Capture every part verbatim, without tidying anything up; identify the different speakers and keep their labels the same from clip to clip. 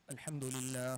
Speaker 1: الحمد لله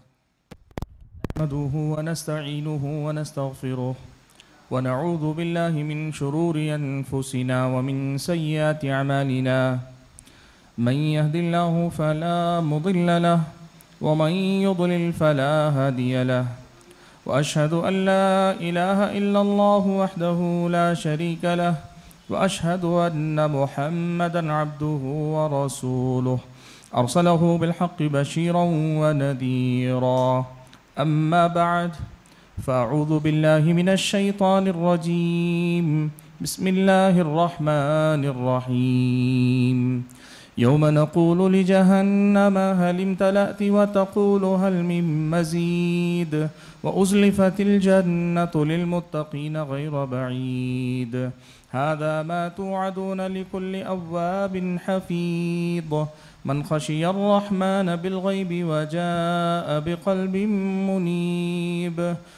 Speaker 1: نحمده ونستعينه ونستغفره ونعوذ بالله من شرور أنفسنا ومن سيئات أعمالنا من يهد الله فلا مضل له ومن يضلل فلا هادي له وأشهد أن لا إله إلا الله وحده لا شريك له وأشهد أن محمدا عبده ورسوله أرسله بالحق بشيرا ونذيرا أما بعد فأعوذ بالله من الشيطان الرجيم بسم الله الرحمن الرحيم يوم نقول لجهنم هل امتلأت وتقول هل من مزيد وأزلفت الجنة للمتقين غير بعيد هذا ما توعدون لكل أواب حفيظ من خشي الرحمن بالغيب وجاء بقلب منيب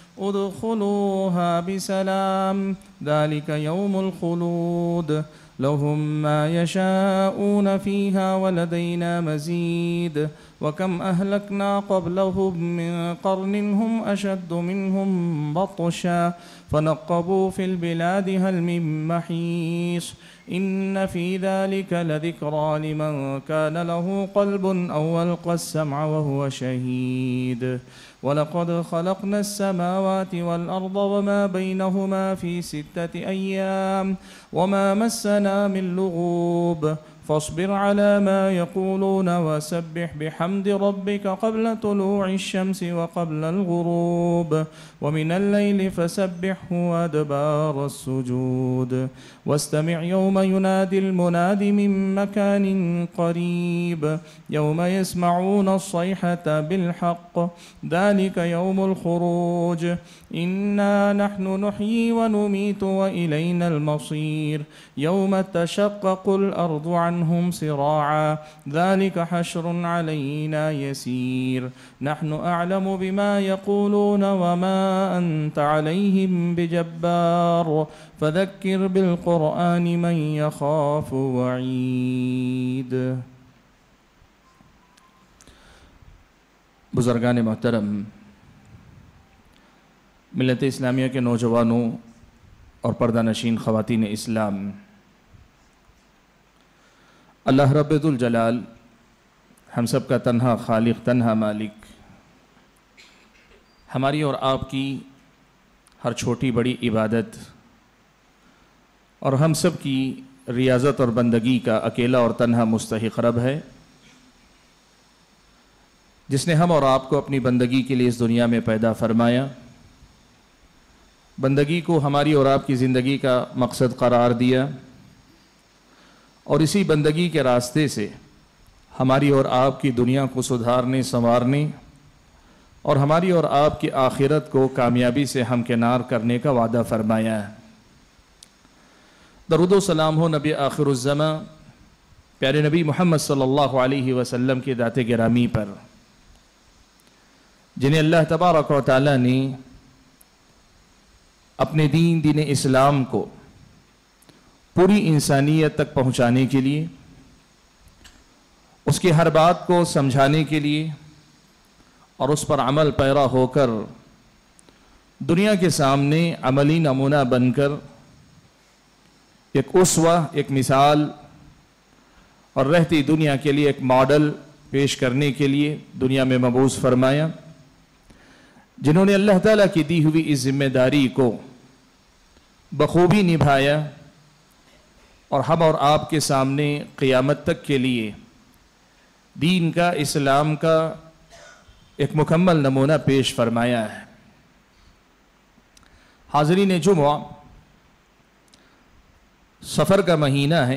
Speaker 1: ادخلوها بسلام ذلك يوم الخلود لهم ما يشاءون فيها ولدينا مزيد وكم أهلكنا قبلهم من قرن هم أشد منهم بطشا فنقبوا في البلاد هل من محيص إن في ذلك لذكرى لمن كان له قلب أو ألقى السمع وهو شهيد ولقد خلقنا السماوات والأرض وما بينهما في ستة أيام وما مسنا من لغوب فاصبر على ما يقولون وسبح بحمد ربك قبل طلوع الشمس وقبل الغروب ومن الليل فسبحه وأدبار السجود واستمع يوم ينادي المناد من مكان قريب يوم يسمعون الصيحة بالحق ذلك يوم الخروج إنا نحن نحيي ونميت وإلينا المصير يوم تشقق الأرض عنهم سراعا ذلك حشر علينا يسير نحن أعلم بما يقولون وما أنت عليهم بجبار فذكر بالقرآن من يخاف وعيد. بزرگان محترم، ملت اسلامیہ کے نوجوانوں اور پردہ نشین خواتین اسلام، اللہ رب ذوالجلال ہم سب کا تنہا خالق، تنہا مالک، ہماری اور آپ کی ہر چھوٹی بڑی عبادت اور ہم سب کی ریاضت اور بندگی کا اکیلا اور تنہا مستحق رب ہے، جس نے ہم اور آپ کو اپنی بندگی کے لیے اس دنیا میں پیدا فرمایا، بندگی کو ہماری اور آپ کی زندگی کا مقصد قرار دیا، اور اسی بندگی کے راستے سے ہماری اور آپ کی دنیا کو سدھارنے، سنوارنے اور ہماری اور آپ کی آخرت کو کامیابی سے ہمکنار کرنے کا وعدہ فرمایا ہے۔ درود و سلام ہو نبی آخر الزمان پیارے نبی محمد صلی اللہ علیہ وسلم کی ذات گرامی پر، جنہیں اللہ تبارک و تعالی نے اپنے دین دین اسلام کو پوری انسانیت تک پہنچانے کے لیے، اس کی ہر بات کو سمجھانے کے لیے اور اس پر عمل پیرا ہو کر دنیا کے سامنے عملی نمونہ بن کر ایک اسوہ، ایک مثال اور رہتی دنیا کے لیے ایک ماڈل پیش کرنے کے لیے دنیا میں مبعوث فرمایا، جنہوں نے اللہ تعالیٰ کی دی ہوئی اس ذمہ داری کو بخوبی نبھایا اور ہم اور آپ کے سامنے قیامت تک کے لیے دین کا، اسلام کا ایک مکمل نمونہ پیش فرمایا ہے۔ حاضرین جمعہ، سفر کا مہینہ ہے،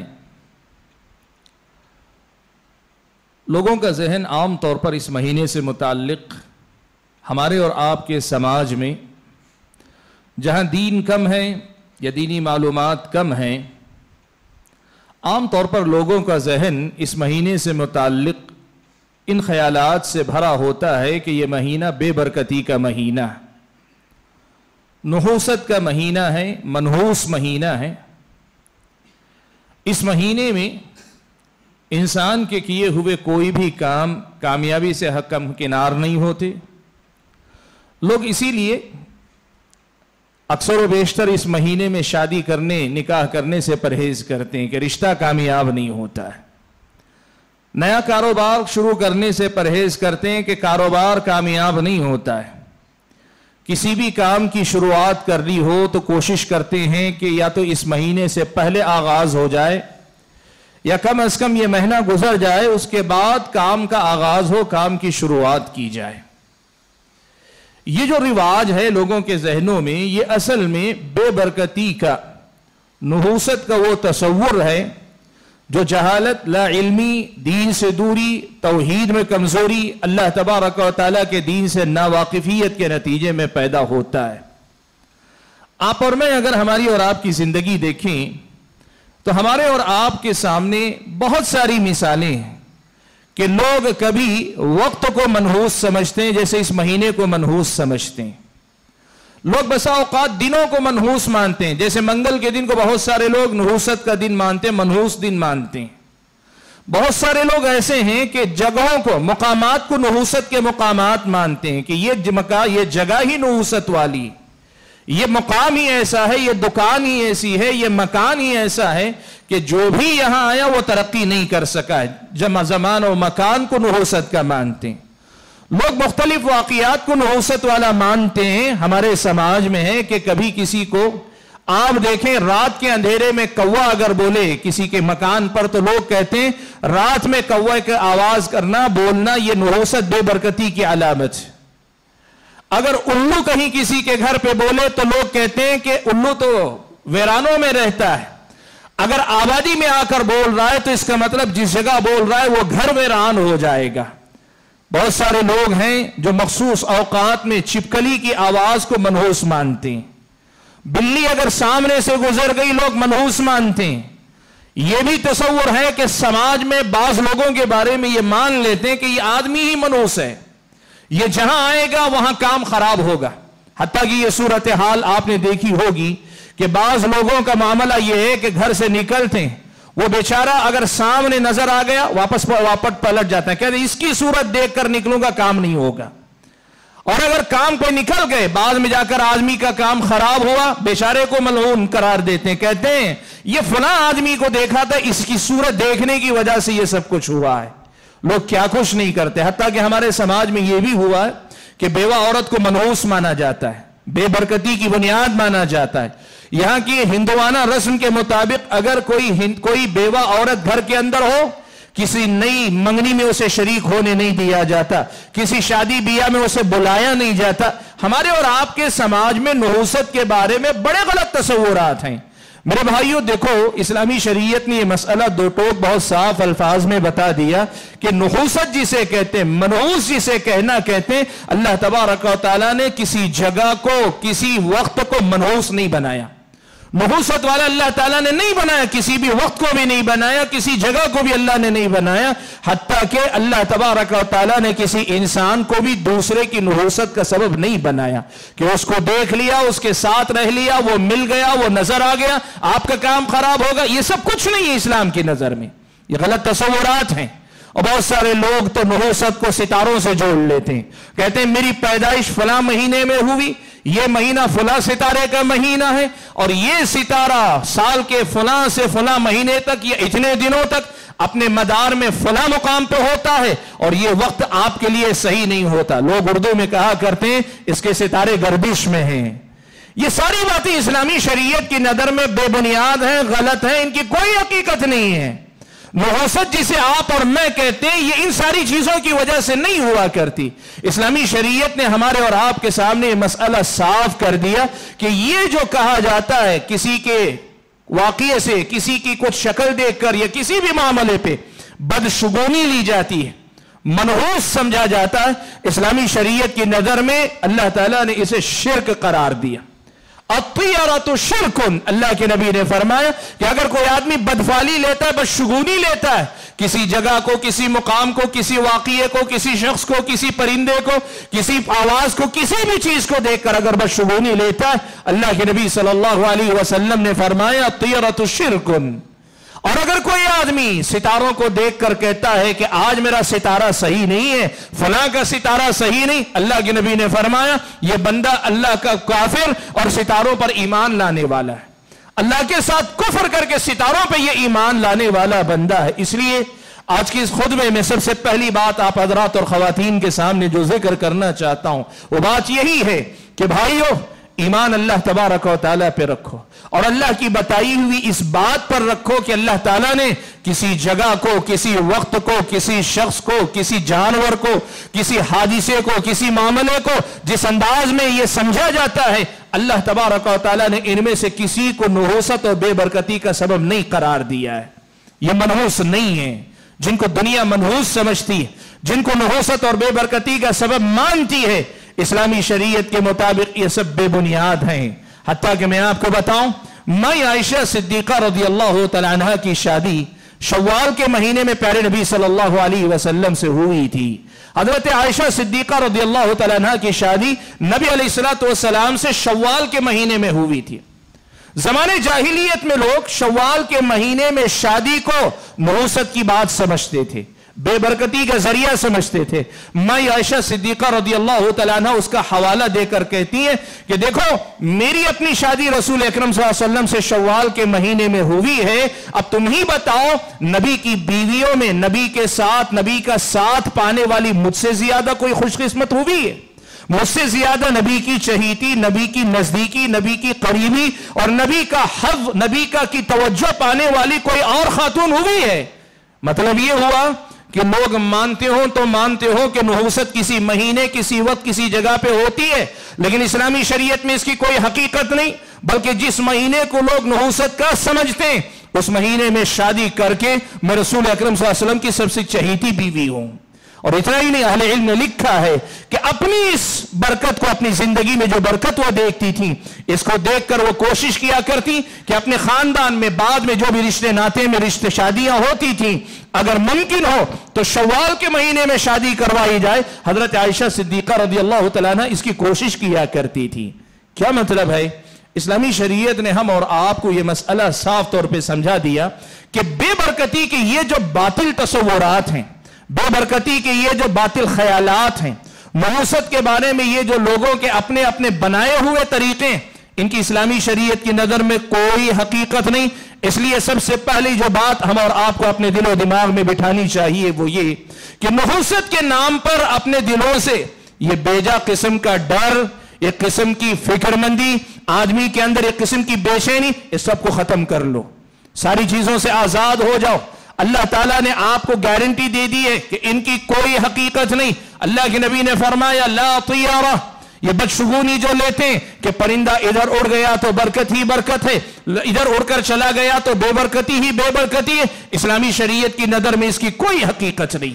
Speaker 1: لوگوں کا ذہن عام طور پر اس مہینے سے متعلق ہمارے اور آپ کے سماج میں جہاں دین کم ہے یا دینی معلومات کم ہیں، عام طور پر لوگوں کا ذہن اس مہینے سے متعلق ان خیالات سے بھرا ہوتا ہے کہ یہ مہینہ بے برکتی کا مہینہ، نحوست کا مہینہ ہے، منحوس مہینہ ہے۔ اس مہینے میں इंसान के किए हुए कोई भी काम कामयाबी से हक किनार नहीं होते। लोग इसीलिए अक्सर व बेशतर इस महीने में शादी करने, निकाह करने से परहेज करते हैं कि रिश्ता कामयाब नहीं होता है। नया कारोबार शुरू करने से परहेज करते हैं कि कारोबार कामयाब नहीं होता है। किसी भी काम की शुरुआत करनी हो तो कोशिश करते हैं कि या तो इस महीने से पहले आगाज हो जाए या कम अज कम ये महीना गुजर जाए, उसके बाद काम का आगाज हो, काम की शुरुआत की जाए। ये जो रिवाज है लोगों के जहनों में, ये असल में बेबरकती का, नुहूसत का वो तसव्वुर है जो जहालत, ला इल्मी, दीन से दूरी, तौहीद में कमजोरी, अल्लाह तबारक व तआला के दीन से नावाकिफियत के नतीजे में पैदा होता है। आप और मैं अगर हमारी और आपकी जिंदगी देखें तो हमारे और आपके सामने बहुत सारी मिसालें हैं कि लोग कभी वक्त को मनहूस समझते हैं, जैसे इस महीने को मनहूस समझते हैं। लोग बसा औकात दिनों को मनहूस मानते हैं, जैसे मंगल के दिन को बहुत सारे लोग नहुसत का दिन मानते हैं, मनहूस दिन मानते हैं। बहुत सारे लोग ऐसे हैं कि जगहों को, मुकामात को नहुसत के मुकामात मानते हैं कि ये मका ये जगह ही नहुसत वाली, ये मुकाम ही ऐसा है, ये दुकान ही ऐसी है, ये मकान ही ऐसा है कि जो भी यहां आया वो तरक्की नहीं कर सका है। जमा जमान और मकान को नहुसत का मानते हैं। लोग मुख्तलिफ वाक़ियात को नहुसत वाला मानते हैं। हमारे समाज में है कि कभी किसी को आप देखें रात के अंधेरे में कौवा अगर बोले किसी के मकान पर, तो लोग कहते हैं रात में कौवा की आवाज करना, बोलना, यह नहुसत बेबरकती की अलामत है। अगर उल्लू कहीं किसी के घर पे बोले तो लोग कहते हैं कि उल्लू तो वीरानों में रहता है। अगर आबादी में आकर बोल रहा है तो इसका मतलब जिस जगह बोल रहा है वो घर वीरान हो जाएगा। बहुत सारे लोग हैं जो मखसूस औकात में छिपकली की आवाज को मनहूस मानते हैं। बिल्ली अगर सामने से गुजर गई लोग मनहूस मानते हैं। यह भी तसव्वुर है कि समाज में बाज लोगों के बारे में यह मान लेते हैं कि यह आदमी ही मनहूस है, यह जहां आएगा वहां काम खराब होगा। हत्ता कि यह सूरत हाल आपने देखी होगी कि बाज लोगों का मामला यह है कि घर से निकलते हैं, वो बेचारा अगर सामने नजर आ गया वापस वापस पलट जाता है, कहते इसकी सूरत देखकर निकलूंगा, काम नहीं होगा। और अगर काम पे निकल गए, बाद में जाकर आदमी का काम खराब हुआ, बेचारे को मलऊन करार देते हैं, कहते हैं ये फला आदमी को देखा था, इसकी सूरत देखने की वजह से ये सब कुछ हुआ है। लोग क्या कुछ नहीं करते। हत्ता कि हमारे समाज में यह भी हुआ है कि बेवा औरत को मनहूस माना जाता है, बेबरकती की बुनियाद माना जाता है। यहां की हिंदुआना रस्म के मुताबिक अगर कोई कोई बेवा औरत घर के अंदर हो, किसी नई मंगनी में उसे शरीक होने नहीं दिया जाता, किसी शादी बियाह में उसे बुलाया नहीं जाता। हमारे और आपके समाज में नहुसत के बारे में बड़े गलत तस्वुरात हैं। मेरे भाइयों देखो, इस्लामी शरीयत ने यह मसला दो टोक बहुत साफ अल्फाज में बता दिया कि नहुसत जिसे कहते हैं, मनहूस जिसे कहना कहते हैं, अल्लाह तबारक व तआला ने किसी जगह को, किसी वक्त को मनहूस नहीं बनाया। नहुसत वाला अल्लाह ताला ने नहीं बनाया, किसी भी वक्त को भी नहीं बनाया, किसी जगह को भी अल्लाह ने नहीं बनाया। हत्ता कि अल्लाह तबारक व तआला ने किसी इंसान को भी दूसरे की नहुसत का सबब नहीं बनाया कि उसको देख लिया, उसके साथ रह लिया, वो मिल गया, वो नजर आ गया, आपका काम खराब होगा। ये सब कुछ नहीं है इस्लाम की नजर में, ये गलत तस्वुरात हैं। और बहुत सारे लोग तो नहुसत को सितारों से जोड़ लेते हैं, कहते हैं मेरी पैदाइश फला महीने में हुई, ये महीना फला सितारे का महीना है, और ये सितारा साल के फला से फला महीने तक या इतने दिनों तक अपने मदार में फला मुकाम पे होता है, और ये वक्त आपके लिए सही नहीं होता। लोग उर्दू में कहा करते हैं इसके सितारे गर्दिश में हैं। ये सारी बातें इस्लामी शरीयत की नजर में बेबुनियाद हैं, गलत हैं, इनकी कोई हकीकत नहीं है। नहुसत जिसे आप और मैं कहते हैं, ये इन सारी चीजों की वजह से नहीं हुआ करती। इस्लामी शरीयत ने हमारे और आपके सामने मसला साफ कर दिया कि ये जो कहा जाता है किसी के वाक़ये से, किसी की कुछ शक्ल देखकर या किसी भी मामले पे बदशुगूनी ली जाती है, मनहूस समझा जाता है, इस्लामी शरीयत की नजर में अल्लाह ताला ने इसे शिर्क करार दिया। अत्तियारतु शिर्कुन, अल्लाह के नबी ने फरमाया कि अगर कोई आदमी बदफाली लेता है, बदशुगूनी लेता है, किसी जगह को, किसी मुकाम को, किसी वाक़िये को, किसी शख्स को, किसी परिंदे को, किसी आवाज को, किसी भी चीज को देखकर अगर बदशुगूनी लेता है, अल्लाह के नबी सल्लल्लाहु अलैहि वसल्लम ने फरमाया अत्तियारतु शिर्कुन। اور اگر کوئی آدمی ستاروں کو دیکھ کر کہتا ہے کہ آج میرا ستارہ صحیح نہیں ہے، فلاں کا ستارہ صحیح نہیں، اللہ کے نبی نے فرمایا یہ بندہ اللہ کا کافر اور ستاروں پر ایمان لانے والا ہے، اللہ کے ساتھ کفر کر کے ستاروں پہ یہ ایمان لانے والا بندہ ہے۔ اس لیے آج کی اس خطبے میں سب سے پہلی بات آپ حضرات اور خواتین کے سامنے جو ذکر کرنا چاہتا ہوں وہ بات یہی ہے کہ بھائیو، ایمان اللہ تبارک و تعالیٰ پہ رکھو، اور اللہ کی بتائی ہوئی اس بات پر رکھو کہ اللہ تعالیٰ نے کسی جگہ کو، کسی وقت کو، کسی شخص کو، کسی جانور کو، کسی حادثے کو، کسی معاملے کو جس انداز میں یہ سمجھا جاتا ہے، اللہ تبارک و تعالیٰ نے ان میں سے کسی کو نحوست اور بے برکتی کا سبب نہیں قرار دیا ہے۔ یہ منحوس نہیں ہے۔ جن کو دنیا منحوس سمجھتی ہے، جن کو نحوست اور بے برکتی کا سبب مانتی ہے، اسلامی شریعت کے مطابق یہ سب بے بنیاد ہیں۔ حتیٰ کہ میں آپ کو بتاؤں، میں عائشہ صدیقہ رضی اللہ تعالیٰ عنہ کی شادی شوال کے مہینے میں پیارے نبی صلی اللہ علیہ وسلم سے ہوئی تھی۔ حضرت عائشہ صدیقہ رضی اللہ تعالیٰ عنہ کی شادی نبی علیہ السلام سے شوال کے مہینے میں ہوئی تھی۔ زمانے جاہلیت میں لوگ شوال کے مہینے میں شادی کو نحوست کی بات سمجھتے تھے، بے برکتی کا ذریعہ سمجھتے تھے۔ میں عائشہ صدیقہ رضی اللہ تعالیٰ عنہ اس کا حوالہ دے کر کہتی ہیں کہ دیکھو میری اپنی شادی رسول اکرم صلی اللہ علیہ وسلم سے شوال کے مہینے میں ہوئی ہے، اب تم ہی بتاؤ نبی کی بیویوں میں نبی کے ساتھ نبی کا ساتھ پانے والی مجھ سے زیادہ کوئی خوش قسمت ہوئی ہے؟ مجھ سے زیادہ نبی کی چہیتی، نبی کی نزدیکی، نبی کی قریبی اور نبی کا حظ، نبی کا کی توجہ پانے والی کوئی اور خاتون ہوئی ہے؟ مطلب یہ ہوا کہ لوگ مانتے ہو تو مانتے ہو کہ نحوست کسی مہینے، کسی وقت، کسی جگہ پہ ہوتی ہے، لیکن اسلامی شریعت میں اس کی کوئی حقیقت نہیں، بلکہ جس مہینے کو لوگ نحوست کا سمجھتے ہیں اس مہینے میں شادی کر کے میں رسول اکرم صلی اللہ علیہ وسلم کی سب سے چہیتی بیوی ہوں۔ اور اتنا ہی نہیں، اہل علم نے لکھا ہے کہ اپنی اس برکت کو، اپنی زندگی میں جو برکت وہ دیکھتی تھی، اس کو دیکھ کر وہ کوشش کیا کرتی کہ اپنے خاندان میں بعد میں جو بھی رشتے ناتے میں رشتے شادیاں ہوتی تھیں اگر ممکن ہو تو شوال کے مہینے میں شادی کروائی جائے۔ حضرت عائشہ صدیقہ رضی اللہ تعالیٰ عنہ اس کی کوشش کیا کرتی تھی۔ کیا مطلب ہے؟ اسلامی شریعت نے ہم اور آپ کو یہ مسئلہ صاف طور پہ سمجھا دیا کہ بے برکتی کے یہ جو باطل تصورات ہیں، بے برکتی کے یہ جو باطل خیالات ہیں، نحوست کے بارے میں یہ جو لوگوں کے اپنے اپنے بنائے ہوئے طریقے، ان کی اسلامی شریعت کی نظر میں کوئی حقیقت نہیں۔ اس لیے سب سے پہلی جو بات ہم اور آپ کو اپنے دل و دماغ میں بٹھانی چاہیے وہ یہ کہ نحوست کے نام پر اپنے دلوں سے یہ بیجا قسم کا ڈر، ایک قسم کی فکر مندی، آدمی کے اندر ایک قسم کی بے چینی، اس سب کو ختم کر لو، ساری چیزوں سے آزاد ہو جاؤ۔ اللہ تعالیٰ نے آپ کو گارنٹی دے دی ہے کہ ان کی کوئی حقیقت نہیں۔ اللہ کے نبی نے فرمایا لا طیارہ، یہ بدشگونی جو لیتے ہیں کہ پرندہ ادھر اڑ گیا تو برکت ہی برکت ہے، ادھر اڑ کر چلا گیا تو بے برکتی ہی بے برکتی ہے، اسلامی شریعت کی نظر میں اس کی کوئی حقیقت نہیں۔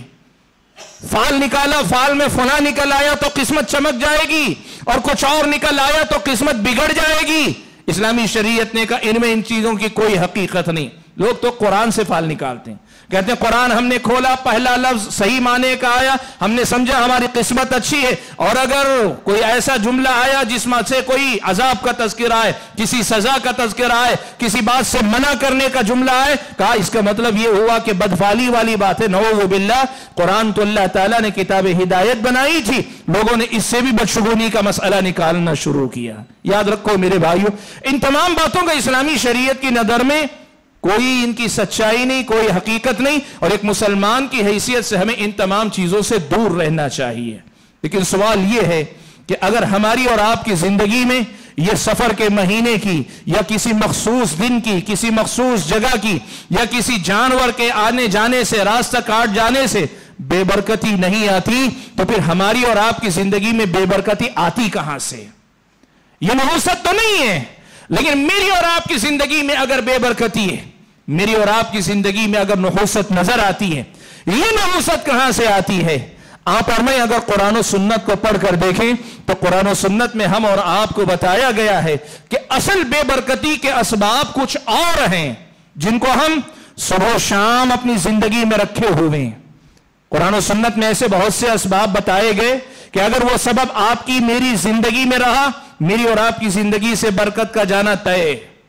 Speaker 1: فال نکالا، فال میں فلاں نکل آیا تو قسمت چمک جائے گی، اور کچھ اور نکل آیا تو قسمت بگڑ جائے گی۔ اسلامی شریعت نے کہا ان میں ان چیزوں کی کوئی حقیقت نہیں۔ لوگ تو قرآن سے فال نکالتے ہیں، کہتے ہیں قرآن ہم نے کھولا، پہلا لفظ صحیح معنی کا آیا، ہم نے سمجھا ہماری قسمت اچھی ہے، اور اگر کوئی ایسا جملہ آیا جس میں سے کوئی عذاب کا تذکرہ ہے، کسی سزا کا تذکرہ ہے، کسی بات سے منع کرنے کا جملہ ہے، کہا اس کا مطلب یہ ہوا کہ بدفعلی والی بات ہے۔ نعوذ باللہ، قرآن تو اللہ تعالیٰ نے کتاب ہدایت بنائی تھی، لوگوں نے اس سے بھی بدشگونی کا مسئلہ نکالنا شروع کیا۔ یاد رکھو میرے بھائیو، ان تمام باتوں کا اسلامی شریعت کی نظر میں کوئی ان کی سچائی نہیں، کوئی حقیقت نہیں، اور ایک مسلمان کی حیثیت سے ہمیں ان تمام چیزوں سے دور رہنا چاہیے۔ لیکن سوال یہ ہے کہ اگر ہماری اور آپ کی زندگی میں یہ سفر کے مہینے کی یا کسی مخصوص دن کی، کسی مخصوص جگہ کی یا کسی جانور کے آنے جانے سے، راستہ کاٹ جانے سے بے برکتی نہیں آتی تو پھر ہماری اور آپ کی زندگی میں بے برکتی آتی کہاں سے؟ یہ نحوست تو نہیں ہے، لیکن میری اور آپ کی زندگی میں اگر بے برکتی ہے، میری اور آپ کی زندگی میں اگر نحوست نظر آتی ہے، یہ نحوست کہاں سے آتی ہے؟ آپ اور میں اگر قرآن و سنت کو پڑھ کر دیکھیں تو قرآن و سنت میں ہم اور آپ کو بتایا گیا ہے کہ اصل بے برکتی کے اسباب کچھ اور ہیں جن کو ہم صبح و شام اپنی زندگی میں رکھے ہوئے ہیں۔ قرآن و سنت میں ایسے بہت سے اسباب بتائے گئے کہ اگر وہ سبب آپ کی میری زندگی میں رہا، میری اور آپ کی زندگی سے برکت کا جانا طے۔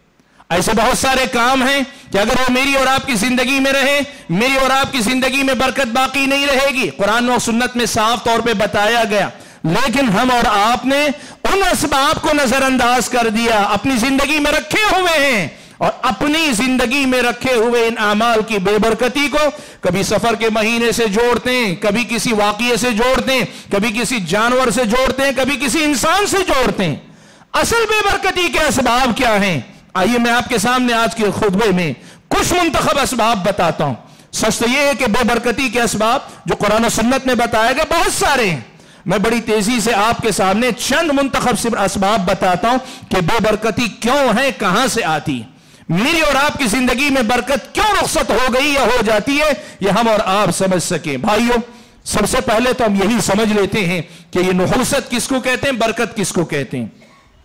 Speaker 1: ایسے بہت سارے کام ہیں کہ اگر وہ میری اور آپ کی زندگی میں رہے، میری اور آپ کی زندگی میں برکت باقی نہیں رہے گی۔ قرآن و سنت میں صاف طور پہ بتایا گیا، لیکن ہم اور آپ نے ان اسباب کو نظر انداز کر دیا، اپنی زندگی میں رکھے ہوئے ہیں، اور اپنی زندگی میں رکھے ہوئے ان اعمال کی بے برکتی کو کبھی سفر کے مہینے سے جوڑتے ہیں، کبھی کسی واقعے سے جوڑتے ہیں، کبھی کسی جانور سے جوڑتے ہیں، کبھی کسی انسان سے جوڑتے ہیں۔ اصل بے برکتی کے اسباب کیا ہیں؟ آئیے میں آپ کے سامنے آج کے خطبے میں کچھ منتخب اسباب بتاتا ہوں۔ سچ تو یہ ہے کہ بے برکتی کے اسباب جو قرآن و سنت میں بتایا گیا بہت سارے ہیں، میں بڑی تیزی سے آپ کے سامنے چند منتخب اسباب بتاتا ہوں کہ بے برکتی کیوں ہے، کہاں سے آتی، میری اور آپ کی زندگی میں برکت کیوں رخصت ہو گئی یا ہو جاتی ہے، یہ ہم اور آپ سمجھ سکیں۔ بھائیوں، سب سے پہلے تو ہم یہی سمجھ لیتے ہیں کہ یہ نحوست کس کو کہتے ہیں، برکت کس کو کہتے ہیں۔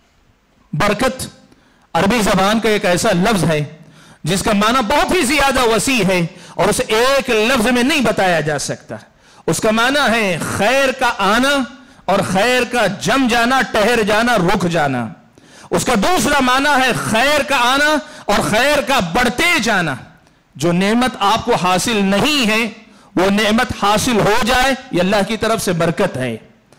Speaker 1: برکت عربی زبان کا ایک ایسا لفظ ہے جس کا معنی بہت ہی زیادہ وسیع ہے اور اسے ایک لفظ میں نہیں بتایا جا سکتا۔ اس کا معنی ہے خیر کا آنا اور خیر کا جم جانا، ٹہر جانا، رک جانا۔ اس کا دوسرا معنی ہے خیر کا آنا اور خیر کا بڑھتے جانا۔ جو نعمت آپ کو حاصل نہیں ہے وہ نعمت حاصل ہو جائے، یہ اللہ کی طرف سے برکت ہے۔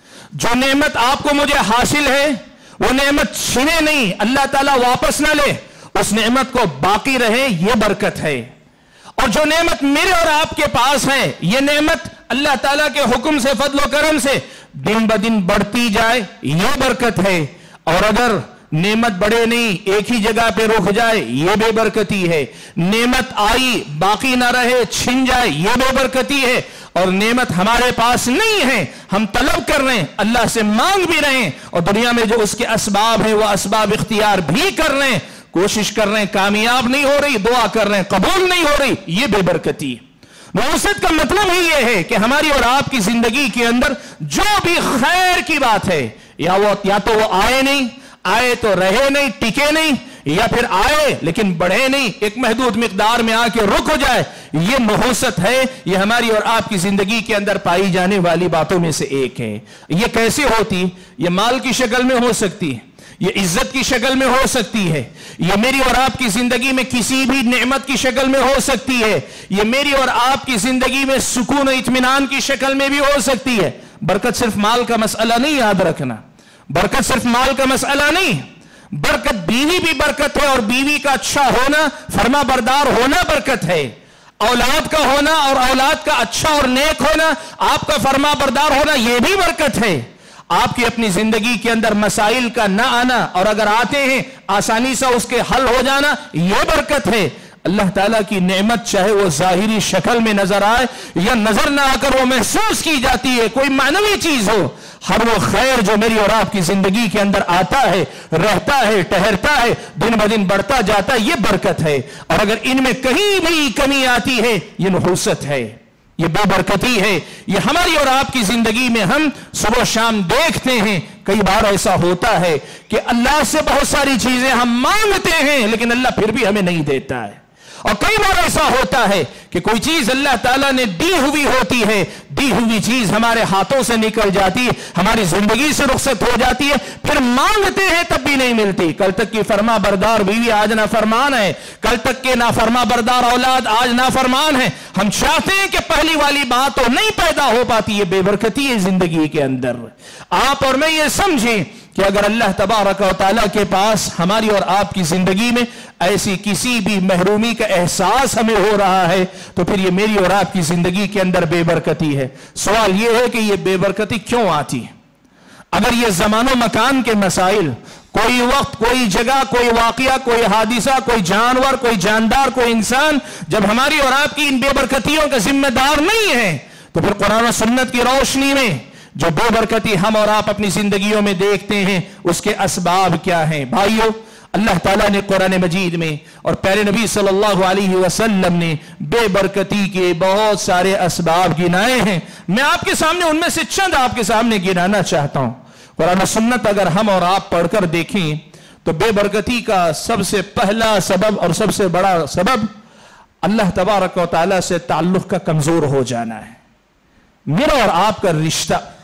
Speaker 1: جو نعمت آپ کو مجھے حاصل ہے وہ نعمت چھینے نہیں، اللہ تعالیٰ واپس نہ لے، اس نعمت کو باقی رہے، یہ برکت ہے۔ اور جو نعمت میرے اور آپ کے پاس ہے، یہ نعمت اللہ تعالیٰ کے حکم سے، فضل و کرم سے دن بدن بڑھتی جائے، یہ برکت ہے۔ اور اگر نعمت بڑھے نہیں، ایک ہی جگہ پہ رک جائے، یہ بے برکتی ہے۔ نعمت آئی باقی نہ رہے، چھن جائے، یہ بے برکتی ہے۔ اور نعمت ہمارے پاس نہیں ہے، ہم طلب کر رہے ہیں، اللہ سے مانگ بھی رہے ہیں، اور دنیا میں جو اس کے اسباب ہیں وہ اسباب اختیار بھی کر رہے ہیں، کوشش کر رہے ہیں، کامیاب نہیں ہو رہی، دعا کر رہے ہیں، قبول نہیں ہو رہی، یہ بے برکتی ہے۔ نحوست کا مطلب ہی یہ ہے کہ ہماری اور آپ کی زندگی کے اندر جو بھی خیر کی بات ہے، یا وہ یا تو وہ آئے نہیں، آئے تو رہے نہیں، ٹکے نہیں، یا پھر آئے لیکن بڑھے نہیں، ایک محدود مقدار میں آ کے رک ہو جائے، یہ نحوست ہے۔ یہ ہماری اور آپ کی زندگی کے اندر پائی جانے والی باتوں میں سے ایک ہے۔ یہ کیسے ہوتی؟ یہ مال کی شکل میں ہو سکتی ہے، یہ عزت کی شکل میں ہو سکتی ہے، یہ میری اور آپ کی زندگی میں کسی بھی نعمت کی شکل میں ہو سکتی ہے، یہ میری اور آپ کی زندگی میں سکون و اطمینان کی شکل میں بھی ہو سکتی ہے۔ برکت صرف مال کا مسئلہ نہیں، یاد رکھنا، برکت صرف مال کا مسئلہ نہیں، برکت بیوی بھی برکت ہے، اور بیوی کا اچھا ہونا، فرما بردار ہونا برکت ہے۔ اولاد کا ہونا اور اولاد کا اچھا اور نیک ہونا، آپ کا فرما بردار ہونا، یہ بھی برکت ہے۔ آپ کی اپنی زندگی کے اندر مسائل کا نہ آنا، اور اگر آتے ہیں آسانی سے اس کے حل ہو جانا، یہ برکت ہے۔ اللہ تعالیٰ کی نعمت چاہے وہ ظاہری شکل میں نظر آئے یا نظر نہ آ کر وہ محسوس کی جاتی ہے، کوئی معنوی چیز ہو، ہر وہ خیر جو میری اور آپ کی زندگی کے اندر آتا ہے، رہتا ہے، ٹہرتا ہے، دن بدن بڑھتا جاتا ہے، یہ برکت ہے۔ اور اگر ان میں کہیں بھی کمی آتی ہے، یہ نحوست ہے، یہ بے برکتی ہے۔ یہ ہماری اور آپ کی زندگی میں ہم صبح شام دیکھتے ہیں، کئی بار ایسا ہوتا ہے کہ اللہ سے بہت ساری چیزیں ہم مانگتے ہیں لیکن اللہ پھر بھی ہمیں نہیں دیتا ہے۔ اور کئی بار ایسا ہوتا ہے کہ کوئی چیز اللہ تعالیٰ نے دی ہوئی ہوتی ہے، دی ہوئی چیز ہمارے ہاتھوں سے نکل جاتی ہے، ہماری زندگی سے رخصت ہو جاتی ہے، پھر مانگتے ہیں تب بھی نہیں ملتی۔ کل تک کی فرما بردار بیوی آج نافرمان ہے، کل تک کے نافرما بردار اولاد آج نافرمان ہے۔ ہم چاہتے ہیں کہ پہلی والی بات تو نہیں پیدا ہو پاتی، یہ بے برکتی ہے زندگی کے اندر۔ آپ اور میں یہ سمجھیں کہ اگر اللہ تبارک و تعالیٰ کے پاس ہماری اور آپ کی زندگی میں ایسی کسی بھی محرومی کا احساس ہمیں ہو رہا ہے تو پھر یہ میری اور آپ کی زندگی کے اندر بے برکتی ہے۔ سوال یہ ہے کہ یہ بے برکتی کیوں آتی ہے؟ اگر یہ زمان و مکان کے مسائل، کوئی وقت، کوئی جگہ، کوئی واقعہ، کوئی حادثہ، کوئی جانور، کوئی جاندار، کوئی انسان جب ہماری اور آپ کی ان بے برکتیوں کا ذمہ دار نہیں ہے تو پھر قرآن و سنت کی روشنی میں جو بے برکتی ہم اور آپ اپنی زندگیوں میں دیکھتے ہیں اس کے اسباب کیا ہیں؟ بھائیو، اللہ تعالیٰ نے قرآن مجید میں اور پیارے نبی صلی اللہ علیہ وسلم نے بے برکتی کے بہت سارے اسباب گنائے ہیں۔ میں آپ کے سامنے ان میں سے چند آپ کے سامنے گنانا چاہتا ہوں۔ قرآن و سنت اگر ہم اور آپ پڑھ کر دیکھیں تو بے برکتی کا سب سے پہلا سبب اور سب سے بڑا سبب اللہ تبارک و تعالیٰ سے تعلق کا کمزور ہو جانا ہے۔ میرا اور آپ کا رشتہ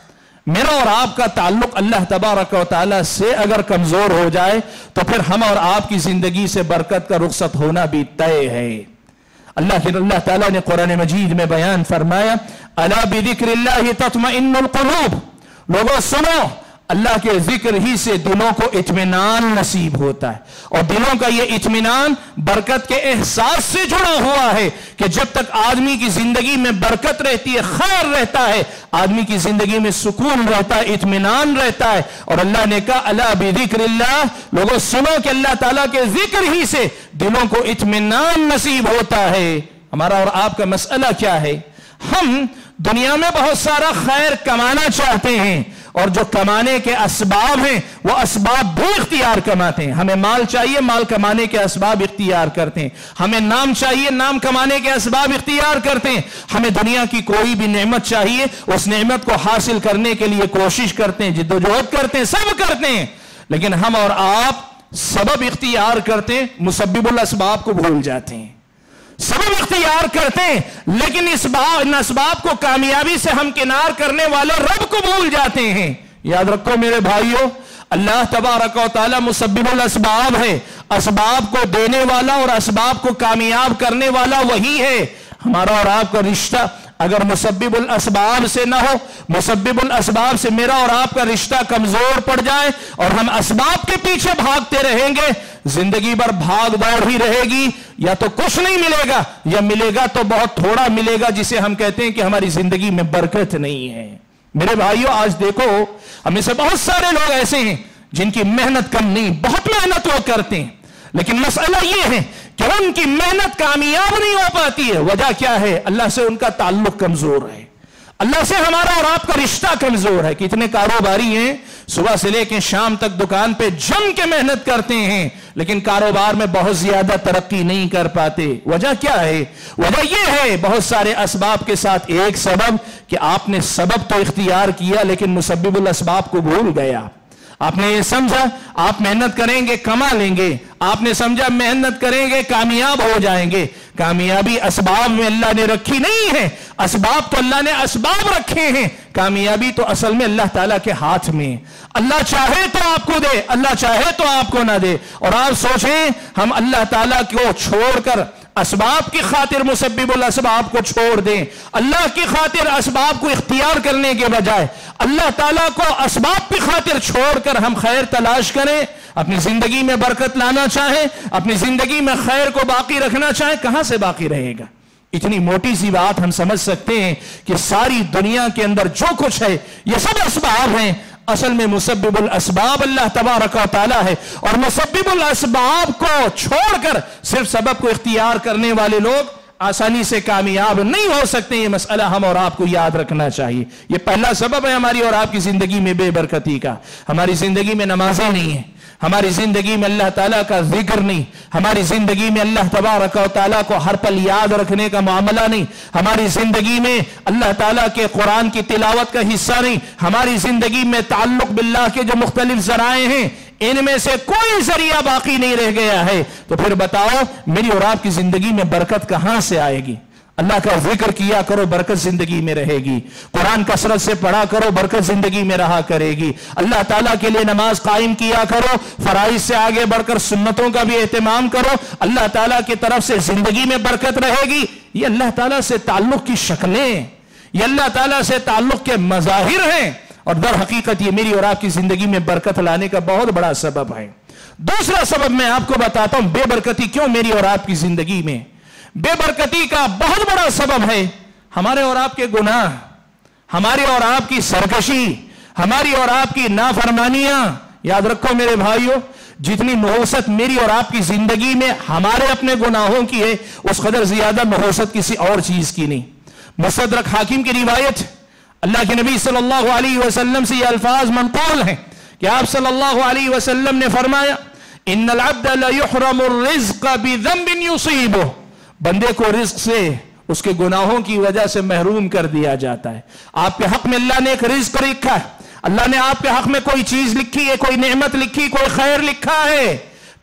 Speaker 1: میرا اور آپ کا تعلق اللہ تبارک و تعالی سے اگر کمزور ہو جائے تو پھر ہم اور آپ کی زندگی سے برکت کا رخصت ہونا بھی طے ہے۔ اللہ کی اللہ تعالیٰ نے قرآن مجید میں بیان فرمایا، الا بذکر اللہ تطمئن القلوب، لوگوں سنو، اللہ کے ذکر ہی سے دلوں کو اطمینان نصیب ہوتا ہے، اور دلوں کا یہ اطمینان برکت کے احساس سے جڑا ہوا ہے کہ جب تک آدمی کی زندگی میں برکت رہتی ہے، خیر رہتا ہے، آدمی کی زندگی میں سکون رہتا ہے، اطمینان رہتا ہے۔ اور اللہ نے کہا الا بذکر اللہ، لوگوں سنو کہ اللہ تعالیٰ کے ذکر ہی سے دلوں کو اطمینان نصیب ہوتا ہے۔ ہمارا اور آپ کا مسئلہ کیا ہے؟ ہم دنیا میں بہت سارا خیر کمانا چاہتے ہیں، اور جو کمانے کے اسباب ہیں وہ اسباب بھی اختیار کماتے ہیں۔ ہمیں مال چاہیے، مال کمانے کے اسباب اختیار کرتے ہیں۔ ہمیں نام چاہیے، نام کمانے کے اسباب اختیار کرتے ہیں۔ ہمیں دنیا کی کوئی بھی نعمت چاہیے، اس نعمت کو حاصل کرنے کے لیے کوشش کرتے ہیں، جد و جہد کرتے ہیں، سب کرتے ہیں، لیکن ہم اور آپ سبب اختیار کرتے ہیں، مسبب الاسباب کو بھول جاتے ہیں۔ سبب اختیار کرتے ہیں لیکن اس ان اسباب کو کامیابی سے ہم کنار کرنے والے رب کو بھول جاتے ہیں۔ یاد رکھو میرے بھائیوں، اللہ تبارک و تعالی مسبب الاسباب ہے، اسباب کو دینے والا اور اسباب کو کامیاب کرنے والا وہی ہے۔ ہمارا اور آپ کا رشتہ اگر مسبب الاسباب سے نہ ہو، مسبب الاسباب سے میرا اور آپ کا رشتہ کمزور پڑ جائے اور ہم اسباب کے پیچھے بھاگتے رہیں گے، زندگی بھر بھاگ دوڑ ہی رہے گی، یا تو کچھ نہیں ملے گا یا ملے گا تو بہت تھوڑا ملے گا، جسے ہم کہتے ہیں کہ ہماری زندگی میں برکت نہیں ہے۔ میرے بھائیوں، آج دیکھو ہمیں سے بہت سارے لوگ ایسے ہیں جن کی محنت کم نہیں، بہت محنت وہ کرتے ہیں، لیکن مسئلہ یہ ہے کہ ان کی محنت کامیاب نہیں ہو پاتی ہے۔ وجہ کیا ہے؟ اللہ سے ان کا تعلق کمزور ہے، اللہ سے ہمارا اور آپ کا رشتہ کمزور ہے۔ کتنے کاروباری ہیں صبح سے لے کے شام تک دکان پہ جم کے محنت کرتے ہیں، لیکن کاروبار میں بہت زیادہ ترقی نہیں کر پاتے۔ وجہ کیا ہے؟ وجہ یہ ہے بہت سارے اسباب کے ساتھ ایک سبب کہ آپ نے سبب تو اختیار کیا لیکن مسبب الاسباب کو بھول گیا۔ آپ نے یہ سمجھا آپ محنت کریں گے کما لیں گے، آپ نے سمجھا محنت کریں گے کامیاب ہو جائیں گے۔ کامیابی اسباب میں اللہ نے رکھی نہیں ہے، اسباب تو اللہ نے اسباب رکھے ہیں، کامیابی تو اصل میں اللہ تعالیٰ کے ہاتھ میں۔ اللہ چاہے تو آپ کو دے، اللہ چاہے تو آپ کو نہ دے۔ اور آپ سوچیں ہم اللہ تعالیٰ کو چھوڑ کر اسباب کی خاطر مسبب الاسباب کو چھوڑ دیں، اللہ کی خاطر اسباب کو اختیار کرنے کے بجائے اللہ تعالیٰ کو اسباب کی خاطر چھوڑ کر ہم خیر تلاش کریں، اپنی زندگی میں برکت لانا چاہیں، اپنی زندگی میں خیر کو باقی رکھنا چاہیں، کہاں سے باقی رہے گا؟ اتنی موٹی سی بات ہم سمجھ سکتے ہیں کہ ساری دنیا کے اندر جو کچھ ہے یہ سب اسباب ہیں، اصل میں مسبب الاسباب اللہ تبارک و تعالی ہے، اور مسبب الاسباب کو چھوڑ کر صرف سبب کو اختیار کرنے والے لوگ آسانی سے کامیاب نہیں ہو سکتے۔ یہ مسئلہ ہم اور آپ کو یاد رکھنا چاہیے۔ یہ پہلا سبب ہے ہماری اور آپ کی زندگی میں بے برکتی کا۔ ہماری زندگی میں نمازیں نہیں ہیں، ہماری زندگی میں اللہ تعالیٰ کا ذکر نہیں، ہماری زندگی میں اللہ تبارک و تعالیٰ کو ہر پل یاد رکھنے کا معاملہ نہیں، ہماری زندگی میں اللہ تعالیٰ کے قرآن کی تلاوت کا حصہ نہیں، ہماری زندگی میں تعلق باللہ کے جو مختلف ذرائع ہیں ان میں سے کوئی ذریعہ باقی نہیں رہ گیا ہے، تو پھر بتاؤ میری اور آپ کی زندگی میں برکت کہاں سے آئے گی؟ اللہ کا ذکر کیا کرو، برکت زندگی میں رہے گی۔ قرآن کثرت سے پڑھا کرو، برکت زندگی میں رہا کرے گی۔ اللہ تعالیٰ کے لیے نماز قائم کیا کرو، فرائض سے آگے بڑھ کر سنتوں کا بھی اہتمام کرو، اللہ تعالیٰ کی طرف سے زندگی میں برکت رہے گی۔ یہ اللہ تعالیٰ سے تعلق کی شکلیں، یہ اللہ تعالیٰ سے تعلق کے مظاہر ہیں، اور در حقیقت یہ میری اور آپ کی زندگی میں برکت لانے کا بہت بڑا سبب ہے۔ دوسرا سبب میں آپ کو بتاتا ہوں، بے برکتی کیوں میری اور آپ کی زندگی میں؟ بے برکتی کا بہت بڑا سبب ہے ہمارے اور آپ کے گناہ، ہماری اور آپ کی سرکشی، ہماری اور آپ کی نافرمانیاں۔ یاد رکھو میرے بھائیوں، جتنی نحوست میری اور آپ کی زندگی میں ہمارے اپنے گناہوں کی ہے، اس قدر زیادہ نحوست کسی اور چیز کی نہیں۔ مستدرک حاکم کی روایت، اللہ کے نبی صلی اللہ علیہ وسلم سے یہ الفاظ منقول ہیں کہ آپ صلی اللہ علیہ وسلم نے فرمایا ان العبد لیحرم الرزق بذنب یصیبہ، بندے کو رزق سے اس کے گناہوں کی وجہ سے محروم کر دیا جاتا ہے۔ آپ کے حق میں اللہ نے ایک رزق لکھا ہے، اللہ نے آپ کے حق میں کوئی چیز لکھی ہے، کوئی نعمت لکھی، کوئی خیر لکھا ہے،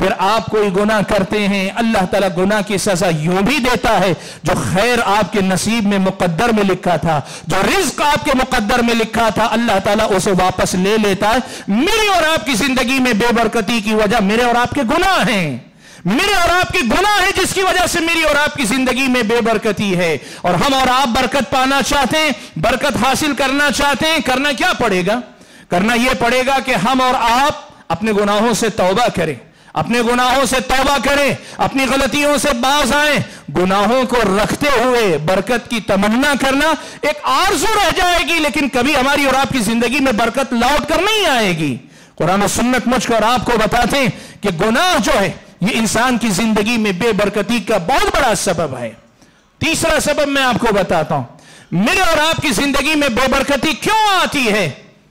Speaker 1: پھر آپ کوئی گناہ کرتے ہیں، اللہ تعالیٰ گناہ کی سزا یوں بھی دیتا ہے، جو خیر آپ کے نصیب میں مقدر میں لکھا تھا، جو رزق آپ کے مقدر میں لکھا تھا، اللہ تعالیٰ اسے واپس لے لیتا ہے۔ میری اور آپ کی زندگی میں بے برکتی کی وجہ میرے اور آپ کے گناہ ہیں، میرے اور آپ کے گناہ ہیں، جس کی وجہ سے میری اور آپ کی زندگی میں بے برکتی ہے۔ اور ہم اور آپ برکت پانا چاہتے ہیں، برکت حاصل کرنا چاہتے ہیں، کرنا کیا پڑے گا؟ کرنا یہ پڑے گا کہ ہم اور آپ اپنے گناہوں سے توبہ کریں، اپنے گناہوں سے توبہ کریں، اپنی غلطیوں سے باز آئیں۔ گناہوں کو رکھتے ہوئے برکت کی تمنا کرنا ایک آرزو رہ جائے گی، لیکن کبھی ہماری اور آپ کی زندگی میں برکت لوٹ کر نہیں آئے گی۔ قرآن و سنت مجھ کو اور آپ کو بتاتے ہیں کہ گناہ جو ہے یہ انسان کی زندگی میں بے برکتی کا بہت بڑا سبب ہے۔ تیسرا سبب میں آپ کو بتاتا ہوں، میرے اور آپ کی زندگی میں بے برکتی کیوں آتی ہے؟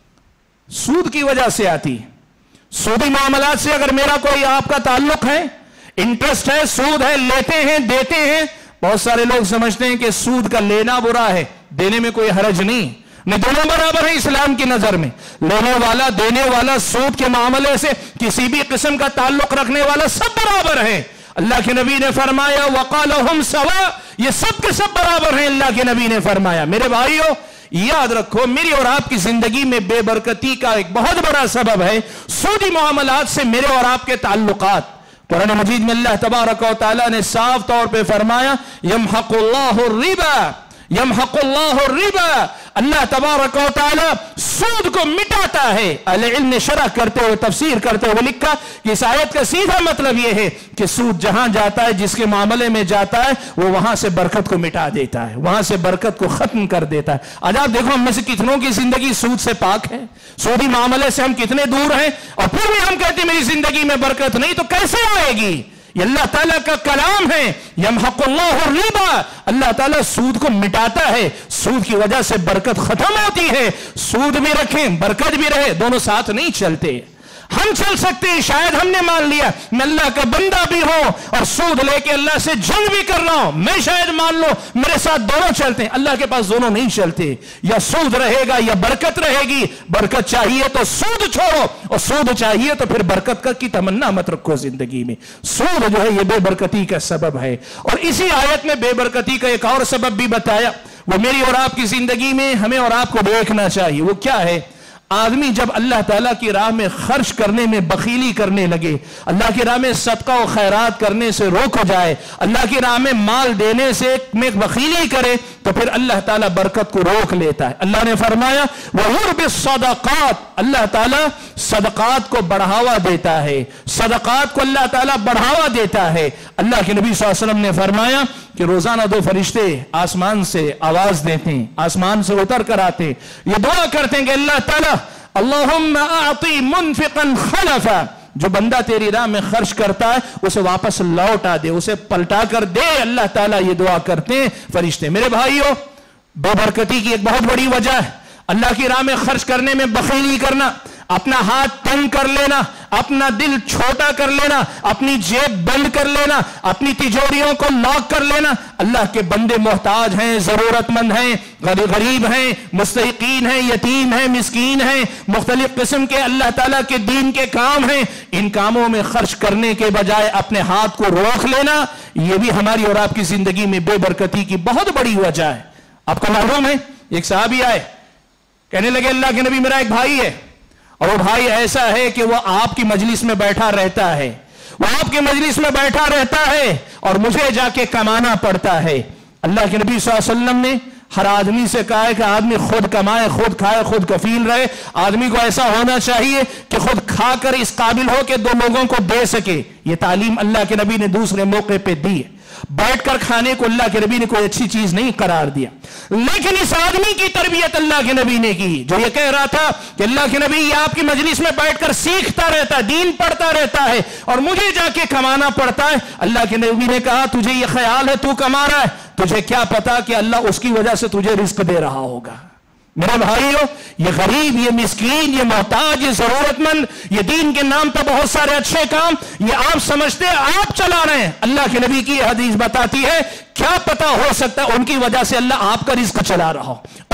Speaker 1: سود کی وجہ سے آتی ہے۔ سودی معاملات سے اگر میرا کوئی آپ کا تعلق ہے، انٹرسٹ ہے، سود ہے، لیتے ہیں، دیتے ہیں۔ بہت سارے لوگ سمجھتے ہیں کہ سود کا لینا برا ہے، دینے میں کوئی حرج نہیں، نہیں، دونوں برابر ہیں اسلام کی نظر میں۔ لینے والا، دینے والا، سود کے معاملے سے کسی بھی قسم کا تعلق رکھنے والا سب برابر ہیں۔ اللہ کے نبی نے فرمایا وَقَالَهُمْ سَوَا، یہ سب کے سب برابر ہیں، اللہ کے نبی نے فرمایا۔ میرے بھائیو یاد رکھو، میری اور آپ کی زندگی میں بے برکتی کا ایک بہت بڑا سبب ہے سودی معاملات سے میرے اور آپ کے تعلقات۔ قرآن مجید میں اللہ تبارک و تعالیٰ نے صاف طور پہ فرمایا یمحق اللہ الربا، یمحق اللہ الربا، اللہ تبارک و تعالیٰ سود کو مٹاتا ہے۔ اہل علم نے شرح کرتے ہوئے، تفسیر کرتے ہوئے لکھا کہ اس آیت کا سیدھا مطلب یہ ہے کہ سود جہاں جاتا ہے، جس کے معاملے میں جاتا ہے، وہ وہاں سے برکت کو مٹا دیتا ہے، وہاں سے برکت کو ختم کر دیتا ہے۔ آج آپ دیکھو ہم میں سے کتنوں کی زندگی سود سے پاک ہے، سودی معاملے سے ہم کتنے دور ہیں، اور پھر بھی ہم کہتے ہیں میری زندگی میں برکت نہیں، تو کیسے آئے گی؟ یہ اللہ تعالیٰ کا کلام ہے، یمحق اللہ الربا، اللہ تعالیٰ سود کو مٹاتا ہے، سود کی وجہ سے برکت ختم ہوتی ہے۔ سود بھی رکھیں، برکت بھی رہے، دونوں ساتھ نہیں چلتے۔ ہم چل سکتے ہیں، شاید ہم نے مان لیا میں اللہ کا بندہ بھی ہوں اور سود لے کے اللہ سے جنگ بھی کر رہا ہوں، میں شاید مان لو میرے ساتھ دونوں چلتے ہیں، اللہ کے پاس دونوں نہیں چلتے۔ یا سود رہے گا یا برکت رہے گی، برکت چاہیے تو سود چھوڑو، اور سود چاہیے تو پھر برکت کا کی تمنا مت رکھو زندگی میں۔ سود جو ہے یہ بے برکتی کا سبب ہے۔ اور اسی آیت میں بے برکتی کا ایک اور سبب بھی بتایا، وہ میری اور آپ کی زندگی میں ہمیں اور آپ کو دیکھنا چاہیے۔ وہ کیا ہے؟ آدمی جب اللہ تعالیٰ کی راہ میں خرچ کرنے میں بخیلی کرنے لگے، اللہ کی راہ میں صدقہ و خیرات کرنے سے روک ہو جائے، اللہ کی راہ میں مال دینے سے میں بخیلی کرے، تو پھر اللہ تعالیٰ برکت کو روک لیتا ہے۔ اللہ نے فرمایا وَيُرْبِ الصَّدَقَاتِ، اللہ تعالیٰ صدقات کو بڑھاوا دیتا ہے، صدقات کو اللہ تعالیٰ بڑھاوا دیتا ہے۔ اللہ کے نبی صلی اللہ علیہ وسلم نے فرمایا کہ روزانہ دو فرشتے آسمان سے آواز دیتے ہیں، آسمان سے اتر کر آتے ہیں، یہ دعا کرتے ہیں کہ اللہ تعالیٰ اللہم اعطی منفقا خلفا، جو بندہ تیری راہ میں خرچ کرتا ہے اسے واپس لوٹا دے، اسے پلٹا کر دے۔ اللہ تعالیٰ یہ دعا کرتے ہیں فرشتے۔ میرے بھائیو بے برکتی کی ایک بہت بڑی وجہ ہے اللہ کی راہ میں خرچ کرنے میں بخیلی کرنا، اپنا ہاتھ تنگ کر لینا، اپنا دل چھوٹا کر لینا، اپنی جیب بند کر لینا، اپنی تجوریوں کو لاک کر لینا۔ اللہ کے بندے محتاج ہیں، ضرورت مند ہیں، غریب ہیں، مستحقین ہیں، یتیم ہیں، مسکین ہیں، مختلف قسم کے اللہ تعالیٰ کے دین کے کام ہیں۔ ان کاموں میں خرچ کرنے کے بجائے اپنے ہاتھ کو روک لینا، یہ بھی ہماری اور آپ کی زندگی میں بے برکتی کی بہت بڑی وجہ ہے۔ آپ کو معلوم ہے ایک صحابی آئے، کہنے لگے اللہ کے نبی میرا ایک بھائی ہے، اور وہ بھائی ایسا ہے کہ وہ آپ کی مجلس میں بیٹھا رہتا ہے، وہ آپ کی مجلس میں بیٹھا رہتا ہے اور مجھے جا کے کمانا پڑتا ہے۔ اللہ کے نبی صلی اللہ علیہ وسلم نے ہر آدمی سے کہا ہے کہ آدمی خود کمائے، خود کھائے، خود کفیل رہے۔ آدمی کو ایسا ہونا چاہیے کہ خود کھا کر اس قابل ہو کہ دو لوگوں کو دے سکے۔ یہ تعلیم اللہ کے نبی نے دوسرے موقع پہ دی ہے۔ بیٹھ کر کھانے کو اللہ کے نبی نے کوئی اچھی چیز نہیں قرار دیا، لیکن اس آدمی کی تربیت اللہ کے نبی نے کی جو یہ کہہ رہا تھا کہ اللہ کے نبی یہ آپ کی مجلس میں بیٹھ کر سیکھتا رہتا ہے، دین پڑھتا رہتا ہے اور مجھے جا کے کمانا پڑتا ہے۔ اللہ کے نبی نے کہا تجھے یہ خیال ہے تو کما رہا ہے، تجھے کیا پتا کہ اللہ اس کی وجہ سے تجھے رزق دے رہا ہوگا۔ میرے بھائیو یہ غریب، یہ مسکین، یہ محتاج، یہ ضرورت مند، یہ دین کے نام پر بہت سارے اچھے کام یہ آپ سمجھتے ہیں آپ چلا رہے ہیں۔ اللہ کے نبی کی حدیث بتاتی ہے کیا پتا ہو سکتا ہے ان کی وجہ سے اللہ آپ کا رزق چلا رہا ہو،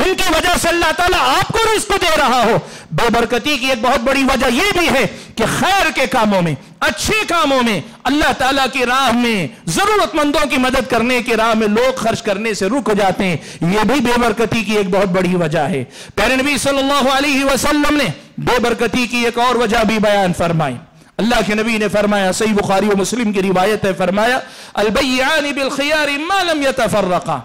Speaker 2: جن کی وجہ سے اللہ تعالیٰ آپ کو رزق دے رہا ہو۔ بے برکتی کی ایک بہت بڑی وجہ یہ بھی ہے کہ خیر کے کاموں میں، اچھے کاموں میں، اللہ تعالیٰ کی راہ میں، ضرورت مندوں کی مدد کرنے کی راہ میں لوگ خرچ کرنے سے رک جاتے ہیں، یہ بھی بے برکتی کی ایک بہت بڑی وجہ ہے۔ پیارے نبی صلی اللہ علیہ وسلم نے بے برکتی کی ایک اور وجہ بھی بیان فرمائی۔ اللہ کے نبی نے فرمایا، صحیح بخاری و مسلم کی روایت ہے، فرمایا البیعان بالخیار ما لم یتفرقا،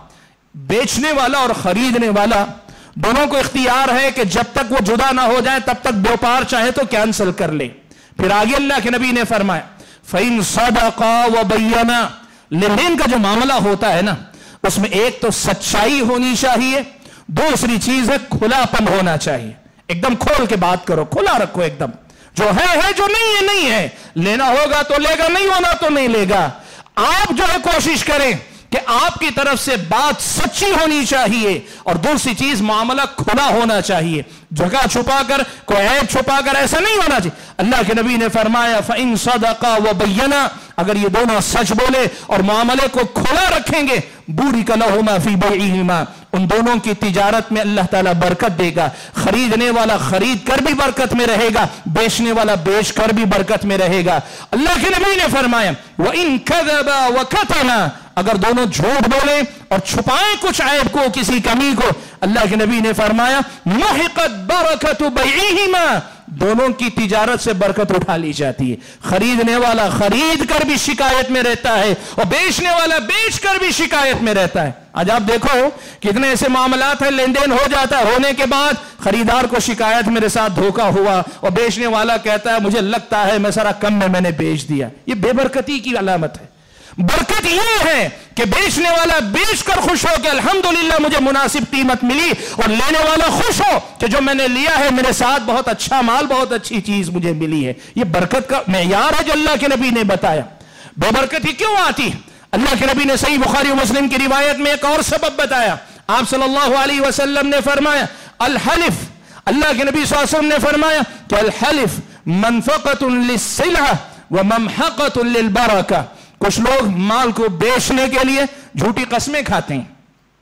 Speaker 2: بیچنے والا اور خریدنے والا دونوں کو اختیار ہے کہ جب تک وہ جدا نہ ہو جائے تب تک بیوپار چاہے تو کینسل کر لے۔ پھر آگے اللہ کے نبی نے فرمایا فَإِن صَدَقَا وَبَيَّنَا، لین دین کا جو معاملہ ہوتا ہے نا، اس میں ایک تو سچائی ہونی چاہیے، دوسری چیز ہے کھلا پن ہونا چاہیے۔ ایک دم کھول کے بات کرو، کھلا رکھو، ایک دم جو ہے ہے، جو نہیں ہے نہیں ہے، لینا ہوگا تو لے گا، نہیں ہونا تو نہیں لے گا۔ آپ جو ہے کوشش کریں کہ آپ کی طرف سے بات سچی ہونی چاہیے، اور دوسری چیز معاملہ کھلا ہونا چاہیے، جگہ چھپا کر، کوئی عیب چھپا کر ایسا نہیں ہونا چاہیے۔ اللہ کے نبی نے فرمایا فَإِن صَدَقَا وَبَيَّنَا، اگر یہ دونوں سچ بولے اور معاملے کو کھلا رکھیں گے، بُورِكَ لَهُمَا فِي بَيْعِهِمَا، ان دونوں کی تجارت میں اللہ تعالیٰ برکت دے گا۔ خریدنے والا خرید کر بھی برکت میں رہے گا، بیچنے والا بیچ کر بھی برکت میں رہے گا۔ اللہ کے نبی نے فرمایا وَإِن كَذَبَا وَكَتَمَا، اگر دونوں جھوٹ بولیں اور چھپائیں کچھ عیب کو، کسی کمی کو، اللہ کے نبی نے فرمایا مُحِقَتْ بَرَكَةُ بَيْعِهِمَا، دونوں کی تجارت سے برکت اٹھا لی جاتی ہے۔ خریدنے والا خرید کر بھی شکایت میں رہتا ہے، اور بیچنے والا بیچ کر بھی شکایت میں رہتا ہے۔ آج آپ دیکھو کتنے ایسے معاملات ہیں، لین دین ہو جاتا ہے، ہونے کے بعد خریدار کو شکایت میرے ساتھ دھوکہ ہوا، اور بیچنے والا کہتا ہے مجھے لگتا ہے میں سارا کم میں میں نے بیچ دیا۔ یہ بے برکتی کی علامت ہے۔ برکت یہ ہے کہ بیچنے والا بیچ کر خوش ہو کہ الحمدللہ مجھے مناسب قیمت ملی، اور لینے والا خوش ہو کہ جو میں نے لیا ہے میرے ساتھ بہت اچھا مال، بہت اچھی چیز مجھے ملی ہے۔ یہ برکت کا معیار ہے جو اللہ کے نبی نے بتایا۔ بے برکتی کیوں آتی؟ اللہ کے نبی نے صحیح بخاری و مسلم کی روایت میں ایک اور سبب بتایا۔ آپ صلی اللہ علیہ وسلم نے فرمایا الحلف، اللہ کے نبی صلی اللہ علیہ وسلم نے فرمایا کہ الحلف منفقۃ للسلعہ وممحقۃ للبرکہ، کچھ لوگ مال کو بیچنے کے لیے جھوٹی قسمیں کھاتے ہیں،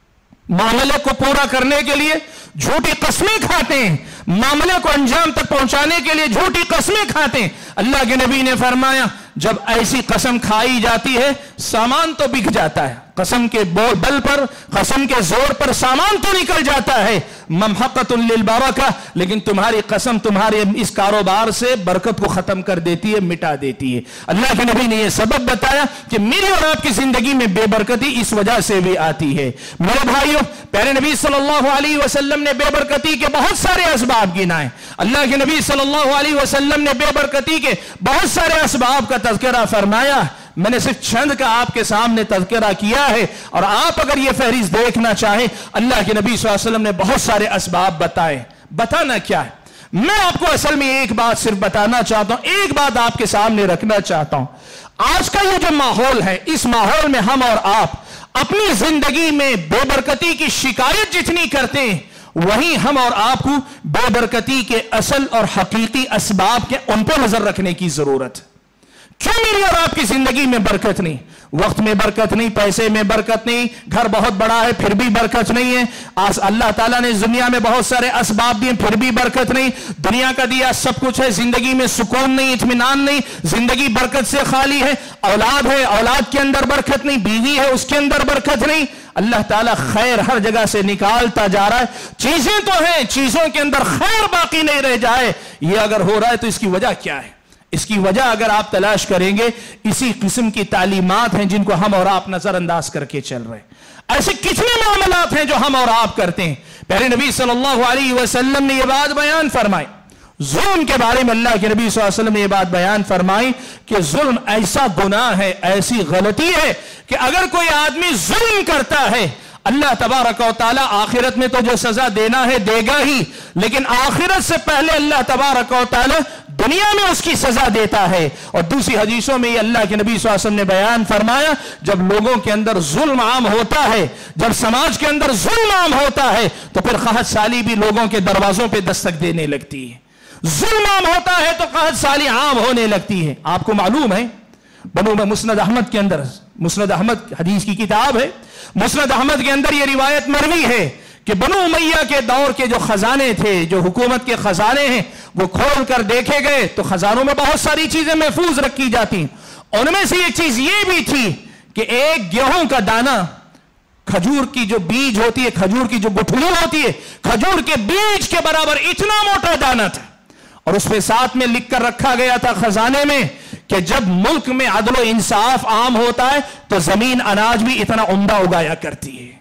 Speaker 2: معاملے کو پورا کرنے کے لیے جھوٹی قسمیں کھاتے ہیں، معاملے کو انجام تک پہنچانے کے لیے جھوٹی قسمیں کھاتے ہیں۔ اللہ کے نبی نے فرمایا جب ایسی قسم کھائی جاتی ہے سامان تو بک جاتا ہے، قسم کے بل پر، قسم کے زور پر سامان تو نکل جاتا ہے، ممحقۃ للبرکہ، لیکن تمہاری قسم تمہارے اس کاروبار سے برکت کو ختم کر دیتی ہے، مٹا دیتی ہے۔ اللہ کے نبی نے یہ سبب بتایا کہ میری اور آپ کی زندگی میں بے برکتی اس وجہ سے بھی آتی ہے۔ میرے بھائیوں، پیارے نبی صلی اللہ علیہ وسلم نے بے برکتی کے بہت سارے اسباب گنائے۔ اللہ کے نبی صلی اللہ علیہ وسلم نے بے برکتی کے بہت سارے اسباب کا تذکرہ فرمایا۔ میں نے صرف چند کا آپ کے سامنے تذکرہ کیا ہے، اور آپ اگر یہ فہرست دیکھنا چاہیں، اللہ کے نبی صلی اللہ علیہ وسلم نے بہت سارے اسباب بتائے۔ بتانا کیا ہے؟ میں آپ کو اصل میں ایک بات صرف بتانا چاہتا ہوں، ایک بات آپ کے سامنے رکھنا چاہتا ہوں۔ آج کا یہ جو ماحول ہے، اس ماحول میں ہم اور آپ اپنی زندگی میں بے برکتی کی شکایت جتنی کرتے ہیں، وہیں ہم اور آپ کو بے برکتی کے اصل اور حقیقی اسباب کے ان پر نظر رکھنے کی ضرورت ہے۔ کیوں میری اور آپ کی زندگی میں برکت نہیں؟ وقت میں برکت نہیں، پیسے میں برکت نہیں، گھر بہت بڑا ہے پھر بھی برکت نہیں ہے، اللہ تعالیٰ نے دنیا میں بہت سارے اسباب دیے پھر بھی برکت نہیں، دنیا کا دیا سب کچھ ہے، زندگی میں سکون نہیں، اطمینان نہیں، زندگی برکت سے خالی ہے، اولاد ہے اولاد کے اندر برکت نہیں، بیوی ہے اس کے اندر برکت نہیں۔ اللہ تعالیٰ خیر ہر جگہ سے نکالتا جا رہا ہے، چیزیں تو ہیں، چیزوں کے اندر خیر باقی نہیں رہ جائے۔ یہ اگر ہو رہا ہے تو اس کی وجہ کیا ہے؟ اس کی وجہ اگر آپ تلاش کریں گے، اسی قسم کی تعلیمات ہیں جن کو ہم اور آپ نظر انداز کر کے چل رہے ہیں۔ ایسے کتنے معاملات ہیں جو ہم اور آپ کرتے ہیں۔ پیارے نبی صلی اللہ علیہ وسلم نے یہ بات بیان فرمائی، ظلم کے بارے میں اللہ کے نبی صلی اللہ علیہ وسلم نے یہ بات بیان فرمائی کہ ظلم ایسا گناہ ہے، ایسی غلطی ہے کہ اگر کوئی آدمی ظلم کرتا ہے، اللہ تبارک و تعالیٰ آخرت میں تو جو سزا دینا ہے دے گا ہی، لیکن آخرت سے پہلے اللہ تبارک و تعالیٰ دنیا میں اس کی سزا دیتا ہے۔ اور دوسری حدیثوں میں یہ اللہ کے نبی صلی اللہ علیہ وسلم نے بیان فرمایا، جب لوگوں کے اندر ظلم عام ہوتا ہے، جب سماج کے اندر ظلم عام ہوتا ہے، تو پھر قحط سالی بھی لوگوں کے دروازوں پہ دستک دینے لگتی ہے۔ ظلم عام ہوتا ہے تو قحط سالی عام ہونے لگتی ہے۔ آپ کو معلوم ہے بنو میں مسند احمد کے اندر، مسند احمد حدیث کی کتاب ہے، مسند احمد کے اندر یہ روایت مروی ہے کہ بنو امیہ کے دور کے جو خزانے تھے، جو حکومت کے خزانے ہیں، وہ کھول کر دیکھے گئے تو خزانوں میں بہت ساری چیزیں محفوظ رکھی جاتی، ان میں سے ایک چیز یہ بھی تھی کہ ایک گیہوں کا دانہ، کھجور کی جو بیج ہوتی ہے، کھجور کی جو گٹھلی ہوتی ہے، کھجور کے بیج کے برابر اتنا موٹا دانہ تھا، اور اس پہ ساتھ میں لکھ کر رکھا گیا تھا خزانے میں کہ جب ملک میں عدل و انصاف عام ہوتا ہے تو زمین اناج بھی اتنا عمدہ اگایا کرتی ہے۔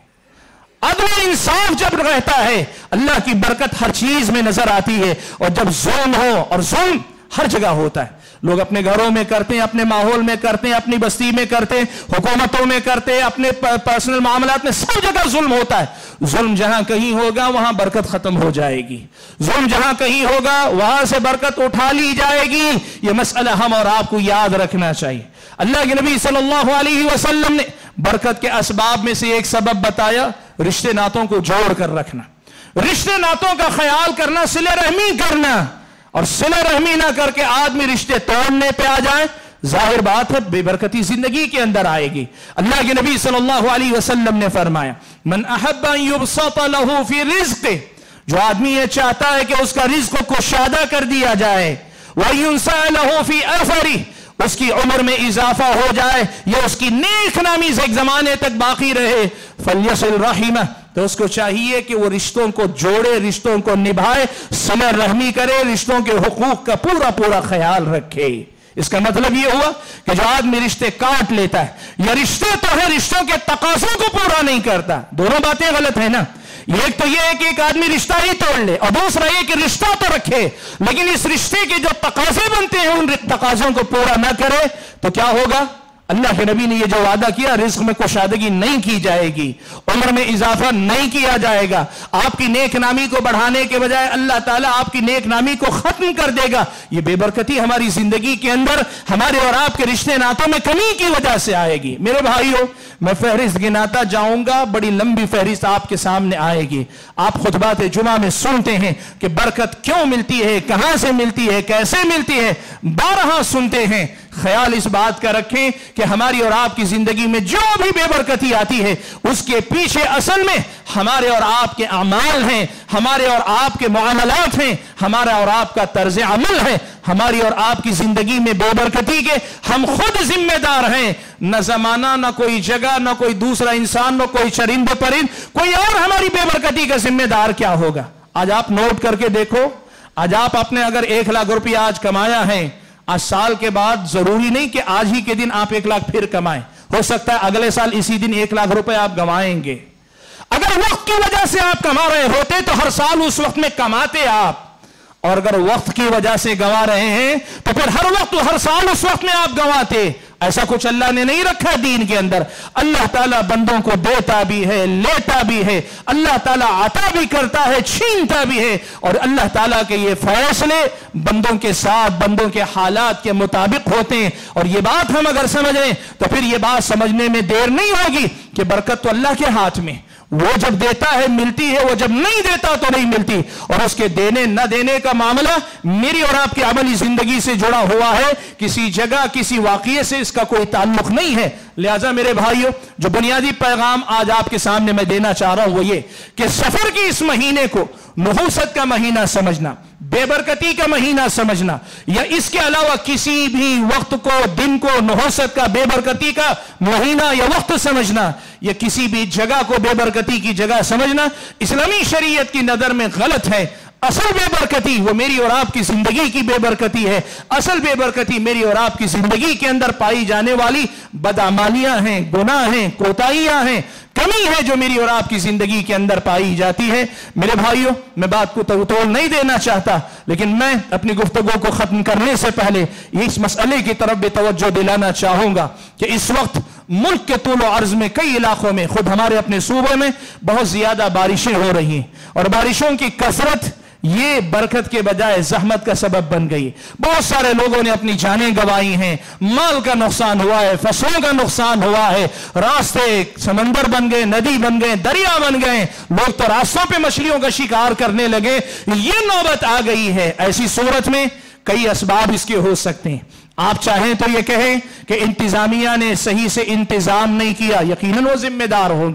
Speaker 2: عدل و انصاف جب رہتا ہے اللہ کی برکت ہر چیز میں نظر آتی ہے، اور جب ظلم ہو، اور ظلم ہر جگہ ہوتا ہے، لوگ اپنے گھروں میں کرتے ہیں، اپنے ماحول میں کرتے ہیں، اپنی بستی میں کرتے ہیں، حکومتوں میں کرتے ہیں، اپنے پرسنل معاملات میں، سب جگہ ظلم ہوتا ہے۔ ظلم جہاں کہیں ہوگا وہاں برکت ختم ہو جائے گی، ظلم جہاں کہیں ہوگا وہاں سے برکت اٹھا لی جائے گی۔ یہ مسئلہ ہم اور آپ کو یاد رکھنا چاہیے۔ اللہ کے نبی صلی اللہ علیہ وسلم نے برکت کے اسباب میں سے ایک سبب بتایا، رشتے ناتوں کو جوڑ کر رکھنا، رشتے ناتوں کا خیال کرنا، صلہ رحمی کرنا، اور صلہ رحمی نہ کر کے آدمی رشتے توڑنے پہ آ جائے، ظاہر بات ہے بے برکتی زندگی کے اندر آئے گی۔ اللہ کے نبی صلی اللہ علیہ وسلم نے فرمایا، من احب ان یبسط له فی رزقه، جو آدمی یہ چاہتا ہے کہ اس کا رزق کو کشادہ کر دیا جائے، وَيُنْسَى لَهُ فِي أَثَرِهِ، اس کی عمر میں اضافہ ہو جائے، یا اس کی نیک نامی سے ایک زمانے تک باقی رہے، فَلْيَصِلْ رَحِمَهُ، تو اس کو چاہیے کہ وہ رشتوں کو جوڑے، رشتوں کو نبھائے، صلہ رحمی کرے، رشتوں کے حقوق کا پورا پورا خیال رکھے۔ اس کا مطلب یہ ہوا کہ جو آدمی رشتے کاٹ لیتا ہے، یا رشتے تو ہے رشتوں کے تقاضوں کو پورا نہیں کرتا، دونوں باتیں غلط ہیں نا۔ ایک تو یہ ہے کہ ایک آدمی رشتہ ہی توڑ لے، اور دوسرا یہ کہ رشتہ تو رکھے لیکن اس رشتے کے جو تقاضے بنتے ہیں ان تقاضوں کو پورا نہ کرے، تو کیا ہوگا؟ اللہ کے نبی نے یہ جو وعدہ کیا، رزق میں کشادگی نہیں کی جائے گی، عمر میں اضافہ نہیں کیا جائے گا، آپ کی نیک نامی کو بڑھانے کے بجائے اللہ تعالیٰ آپ کی نیک نامی کو ختم کر دے گا۔ یہ بے برکتی ہماری زندگی کے اندر ہمارے اور آپ کے رشتے ناتوں میں کمی کی وجہ سے آئے گی۔ میرے بھائیوں، میں فہرست گناتا جاؤں گا، بڑی لمبی فہرست آپ کے سامنے آئے گی۔ آپ خطبات جمعہ میں سنتے ہیں کہ برکت کیوں ملتی ہے، کہاں سے ملتی ہے، کیسے ملتی ہے، بارہا سنتے ہیں۔ خیال اس بات کا رکھیں کہ ہماری اور آپ کی زندگی میں جو بھی بے برکتی آتی ہے اس کے پیچھے اصل میں ہمارے اور آپ کے اعمال ہیں، ہمارے اور آپ کے معاملات ہیں، ہمارا اور آپ کا طرز عمل ہے۔ ہماری اور آپ کی زندگی میں بے برکتی کے ہم خود ذمہ دار ہیں، نہ زمانہ، نہ کوئی جگہ، نہ کوئی دوسرا انسان، نہ کوئی چرند پرند، کوئی اور ہماری بے برکتی کا ذمہ دار کیا ہوگا؟ آج آپ نوٹ کر کے دیکھو، آج آپ اپنے اگر ایک لاکھ روپیہ آج کمایا ہے، آج سال کے بعد ضروری نہیں کہ آج ہی کے دن آپ ایک لاکھ پھر کمائیں، ہو سکتا ہے اگلے سال اسی دن ایک لاکھ روپے آپ گنوائیں گے۔ اگر وقت کی وجہ سے آپ کما رہے ہوتے تو ہر سال اس وقت میں کماتے آپ، اور اگر وقت کی وجہ سے گنوا رہے ہیں تو پھر ہر وقت ہر سال اس وقت میں آپ گنواتے۔ ایسا کچھ اللہ نے نہیں رکھا دین کے اندر۔ اللہ تعالیٰ بندوں کو دیتا بھی ہے، لیتا بھی ہے، اللہ تعالیٰ عطا بھی کرتا ہے، چھینتا بھی ہے، اور اللہ تعالیٰ کے یہ فیصلے بندوں کے ساتھ، بندوں کے حالات کے مطابق ہوتے ہیں۔ اور یہ بات ہم اگر سمجھیں تو پھر یہ بات سمجھنے میں دیر نہیں ہوگی کہ برکت تو اللہ کے ہاتھ میں، وہ جب دیتا ہے ملتی ہے، وہ جب نہیں دیتا تو نہیں ملتی، اور اس کے دینے نہ دینے کا معاملہ میری اور آپ کی عملی زندگی سے جڑا ہوا ہے، کسی جگہ کسی واقعے سے اس کا کوئی تعلق نہیں ہے۔ لہٰذا میرے بھائیوں، جو بنیادی پیغام آج آپ کے سامنے میں دینا چاہ رہا ہوں وہ یہ کہ سفر کی اس مہینے کو نحوست کا مہینہ سمجھنا، بے برکتی کا مہینہ سمجھنا، یا اس کے علاوہ کسی بھی وقت کو، دن کو نحوست کا، بے برکتی کا مہینہ یا وقت سمجھنا، یا کسی بھی جگہ کو بے برکتی کی جگہ سمجھنا، اسلامی شریعت کی نظر میں غلط ہے۔ اصل بے برکتی وہ میری اور آپ کی زندگی کی بے برکتی ہے۔ اصل بے برکتی میری اور آپ کی زندگی کے اندر پائی جانے والی بدعمالیاں ہیں، گناہ ہیں، کوتاہیاں ہیں، کمی ہے جو میری اور آپ کی زندگی کے اندر پائی جاتی ہے۔ میرے بھائیوں، میں بات کو توڑ نہیں دینا چاہتا، لیکن میں اپنی گفتگو کو ختم کرنے سے پہلے اس مسئلے کی طرف بھی توجہ دلانا چاہوں گا کہ اس وقت ملک کے طول و عرض میں کئی علاقوں میں، خود ہمارے اپنے صوبے میں بہت زیادہ بارشیں ہو رہی ہیں، اور بارشوں کی کثرت یہ برکت کے بجائے زحمت کا سبب بن گئی۔ بہت سارے لوگوں نے اپنی جانیں گنوائی ہیں، مال کا نقصان ہوا ہے، فصلوں کا نقصان ہوا ہے، راستے سمندر بن گئے، ندی بن گئے، دریا بن گئے، لوگ تو راستوں پہ مچھلیوں کا شکار کرنے لگے۔ یہ نوبت آ گئی ہے۔ ایسی صورت میں کئی اسباب اس کے ہو سکتے ہیں۔ آپ چاہیں تو یہ کہیں کہ انتظامیہ نے صحیح سے انتظام نہیں کیا، یقیناً وہ ذمہ دار ہوں گے،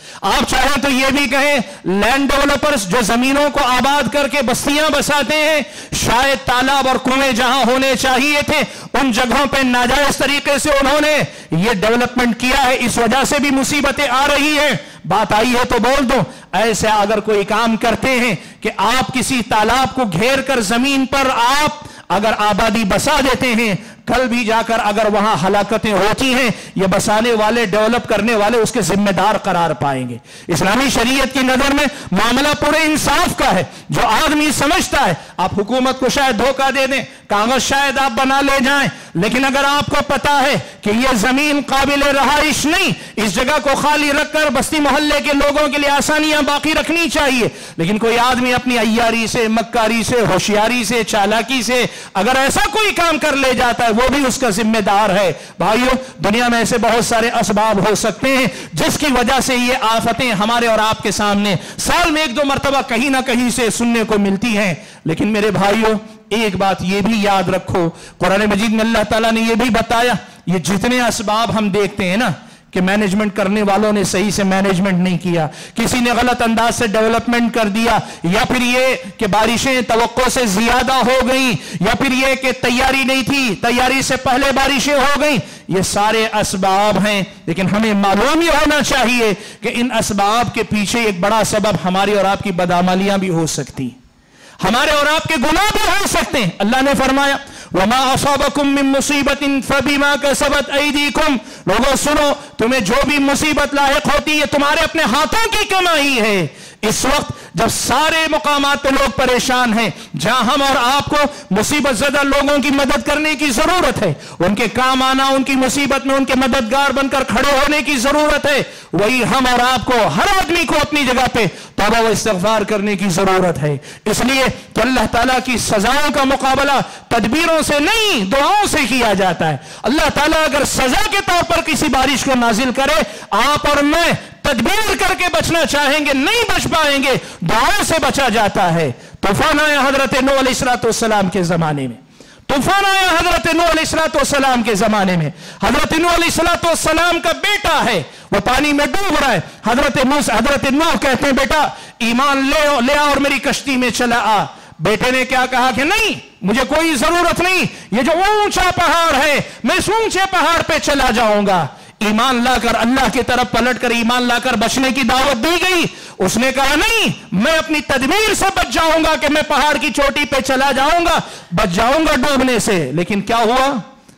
Speaker 2: آپ چاہیں تو یہ بھی کہیں لینڈ ڈیولپرز جو زمینوں کو آباد کر کے بستیاں بساتے ہیں، شاید تالاب اور کنویں جہاں ہونے چاہیے تھے ان جگہوں پہ ناجائز طریقے سے انہوں نے یہ ڈیولپمنٹ کیا ہے، اس وجہ سے بھی مصیبتیں آ رہی ہیں۔ بات آئی ہے تو بول دو، ایسے اگر کوئی کام کرتے ہیں کہ آپ کسی تالاب کو گھیر کر زمین پر آپ اگر آبادی بسا دیتے ہیں، کل بھی جا کر اگر وہاں ہلاکتیں ہوتی ہیں، یہ بسانے والے، ڈیولپ کرنے والے اس کے ذمہ دار قرار پائیں گے۔ اسلامی شریعت کی نظر میں معاملہ پورے انصاف کا ہے۔ جو آدمی سمجھتا ہے آپ حکومت کو شاید دھوکہ دے دیں، کاغذ شاید آپ بنا لے جائیں، لیکن اگر آپ کو پتا ہے کہ یہ زمین قابل رہائش نہیں، اس جگہ کو خالی رکھ کر بستی محلے کے لوگوں کے لیے آسانیاں باقی رکھنی چاہیے، لیکن کوئی آدمی اپنی عیاری سے، مکاری سے، ہوشیاری سے، چالاکی سے اگر ایسا کوئی کام کر لے جاتا ہے، وہ بھی اس کا ذمہ دار ہے۔ بھائیو، دنیا میں ایسے بہت سارے اسباب ہو سکتے ہیں جس کی وجہ سے یہ آفتیں ہمارے اور آپ کے سامنے سال میں ایک دو مرتبہ کہیں نہ کہیں سے سننے کو ملتی ہیں، لیکن میرے بھائیو ایک بات یہ بھی یاد رکھو، قرآن مجید میں اللہ تعالیٰ نے یہ بھی بتایا، یہ جتنے اسباب ہم دیکھتے ہیں نا کہ مینجمنٹ کرنے والوں نے صحیح سے مینجمنٹ نہیں کیا، کسی نے غلط انداز سے ڈیولپمنٹ کر دیا، یا پھر یہ کہ بارشیں توقع سے زیادہ ہو گئیں، یا پھر یہ کہ تیاری نہیں تھی، تیاری سے پہلے بارشیں ہو گئیں، یہ سارے اسباب ہیں، لیکن ہمیں معلوم ہی ہونا چاہیے کہ ان اسباب کے پیچھے ایک بڑا سبب ہماری اور آپ کی بدعملیاں بھی ہو سکتی، ہمارے اور آپ کے گناہ بھی ہو سکتے ہیں۔ اللہ نے فرمایا وَمَا أَصَابَكُم مِّن مُّصِيبَةٍ فَبِمَا كَسَبَتْ أَيْدِيكُمْ، لوگوں سنو، تمہیں جو بھی مصیبت لاحق ہوتی ہے تمہارے اپنے ہاتھوں کی کمائی ہے۔ اس وقت جب سارے مقامات پہ لوگ پریشان ہیں، جہاں ہم اور آپ کو مصیبت زدہ لوگوں کی مدد کرنے کی ضرورت ہے، ان کے کام آنا، ان کی مصیبت میں ان کے مددگار بن کر کھڑے ہونے کی ضرورت ہے، وہی ہم اور آپ کو، ہر آدمی کو اپنی جگہ پہ توبہ و استغفار کرنے کی ضرورت ہے۔ اس لیے تو اللہ تعالیٰ کی سزاؤں کا مقابلہ تدبیروں سے نہیں، دعاؤں سے کیا جاتا ہے۔ اللہ تعالیٰ اگر سزا کے طور پر کسی بارش کو نازل کرے، آپ اور میں تدبیر کر کے بچنا چاہیں گے، نہیں بچ پائیں گے، دعاؤں سے بچا جاتا ہے۔ طوفان آیا حضرت نوح علیہ السلام کے زمانے میں، طوفان آیا حضرت نوح علیہ السلام کے زمانے میں، حضرت نوح علیہ السلام کا بیٹا ہے، وہ پانی میں ڈوب رہا ہے، حضرت موسیٰ حضرت نوح کہتے ہیں بیٹا ایمان لے لے اور میری کشتی میں چلا آ۔ بیٹے نے کیا کہا کہ نہیں، مجھے کوئی ضرورت نہیں، یہ جو اونچا پہاڑ ہے میں اس اونچے پہاڑ پہ چلا جاؤں گا۔ ایمان لا کر اللہ کی طرف پلٹ کر ایمان لا کر بچنے کی دعوت دی گئی، اس نے کہا نہیں، میں اپنی تدبیر سے بچ جاؤں گا کہ میں پہاڑ کی چوٹی پہ چلا جاؤں گا، بچ جاؤں گا ڈوبنے سے۔ لیکن کیا ہوا،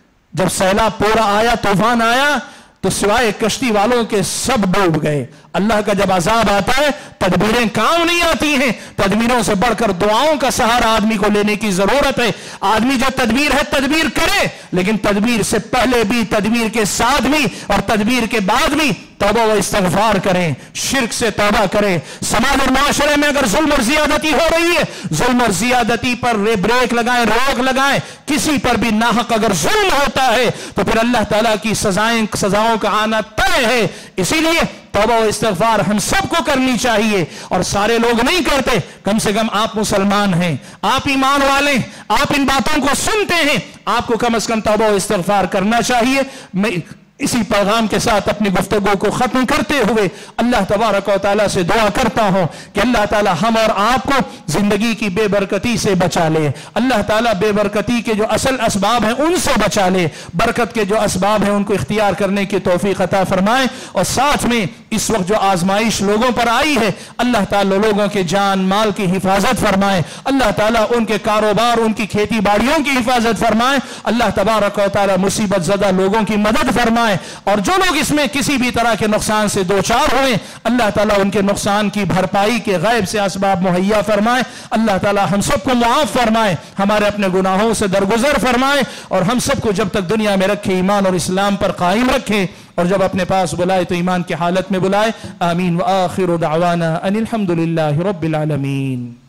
Speaker 2: جب سیلاب پورا آیا، طوفان آیا، تو سوائے کشتی والوں کے سب ڈوب گئے۔ اللہ کا جب عذاب آتا ہے تدبیریں کام نہیں آتی ہیں، تدبیروں سے بڑھ کر دعاؤں کا سہارا آدمی کو لینے کی ضرورت ہے۔ آدمی جو تدبیر ہے تدبیر کرے، لیکن تدبیر سے پہلے بھی، تدبیر کے ساتھ بھی اور تدبیر کے بعد بھی توبہ و استغفار کریں، شرک سے توبہ کریں۔ سماج اور معاشرے میں اگر ظلم اور زیادتی ہو رہی ہے، ظلم اور زیادتی پر بریک لگائیں، روک لگائیں۔ کسی پر بھی ناحق اگر ظلم ہوتا ہے تو پھر اللہ تعالیٰ کی سزائیں سزاؤں کا آنا طے ہے۔ اسی لیے توبہ و استغفار ہم سب کو کرنی چاہیے، اور سارے لوگ نہیں کرتے، کم سے کم آپ مسلمان ہیں، آپ ایمان والے، آپ ان باتوں کو سنتے ہیں، آپ کو کم از کم توبہ و استغفار کرنا چاہیے۔ میں اسی پیغام کے ساتھ اپنی گفتگو کو ختم کرتے ہوئے اللہ تبارک و تعالیٰ سے دعا کرتا ہوں کہ اللہ تعالیٰ ہم اور آپ کو زندگی کی بے برکتی سے بچا لے، اللہ تعالیٰ بے برکتی کے جو اصل اسباب ہیں ان سے بچا لے، برکت کے جو اسباب ہیں ان کو اختیار کرنے کی توفیق عطا فرمائے، اور ساتھ میں اس وقت جو آزمائش لوگوں پر آئی ہے اللہ تعالیٰ لوگوں کے جان مال کی حفاظت فرمائے، اللہ تعالیٰ ان کے کاروبار، ان کی کھیتی باڑیوں کی حفاظت فرمائے، اللہ تبارک و تعالیٰ مصیبت زدہ لوگوں کی مدد فرمائے، اور جو لوگ اس میں کسی بھی طرح کے نقصان سے دوچار ہوئے اللہ تعالیٰ ان کے نقصان کی بھرپائی کے غیب سے اسباب مہیا فرمائے، اللہ تعالیٰ ہم سب کو معاف فرمائے، ہمارے اپنے گناہوں سے درگزر فرمائے، اور ہم سب کو جب تک دنیا میں رکھے ایمان اور اسلام پر قائم رکھے، اور جب اپنے پاس بلائے تو ایمان کی حالت میں بلائے۔ آمین وآخر دعوانا ان الحمد للہ رب العالمین۔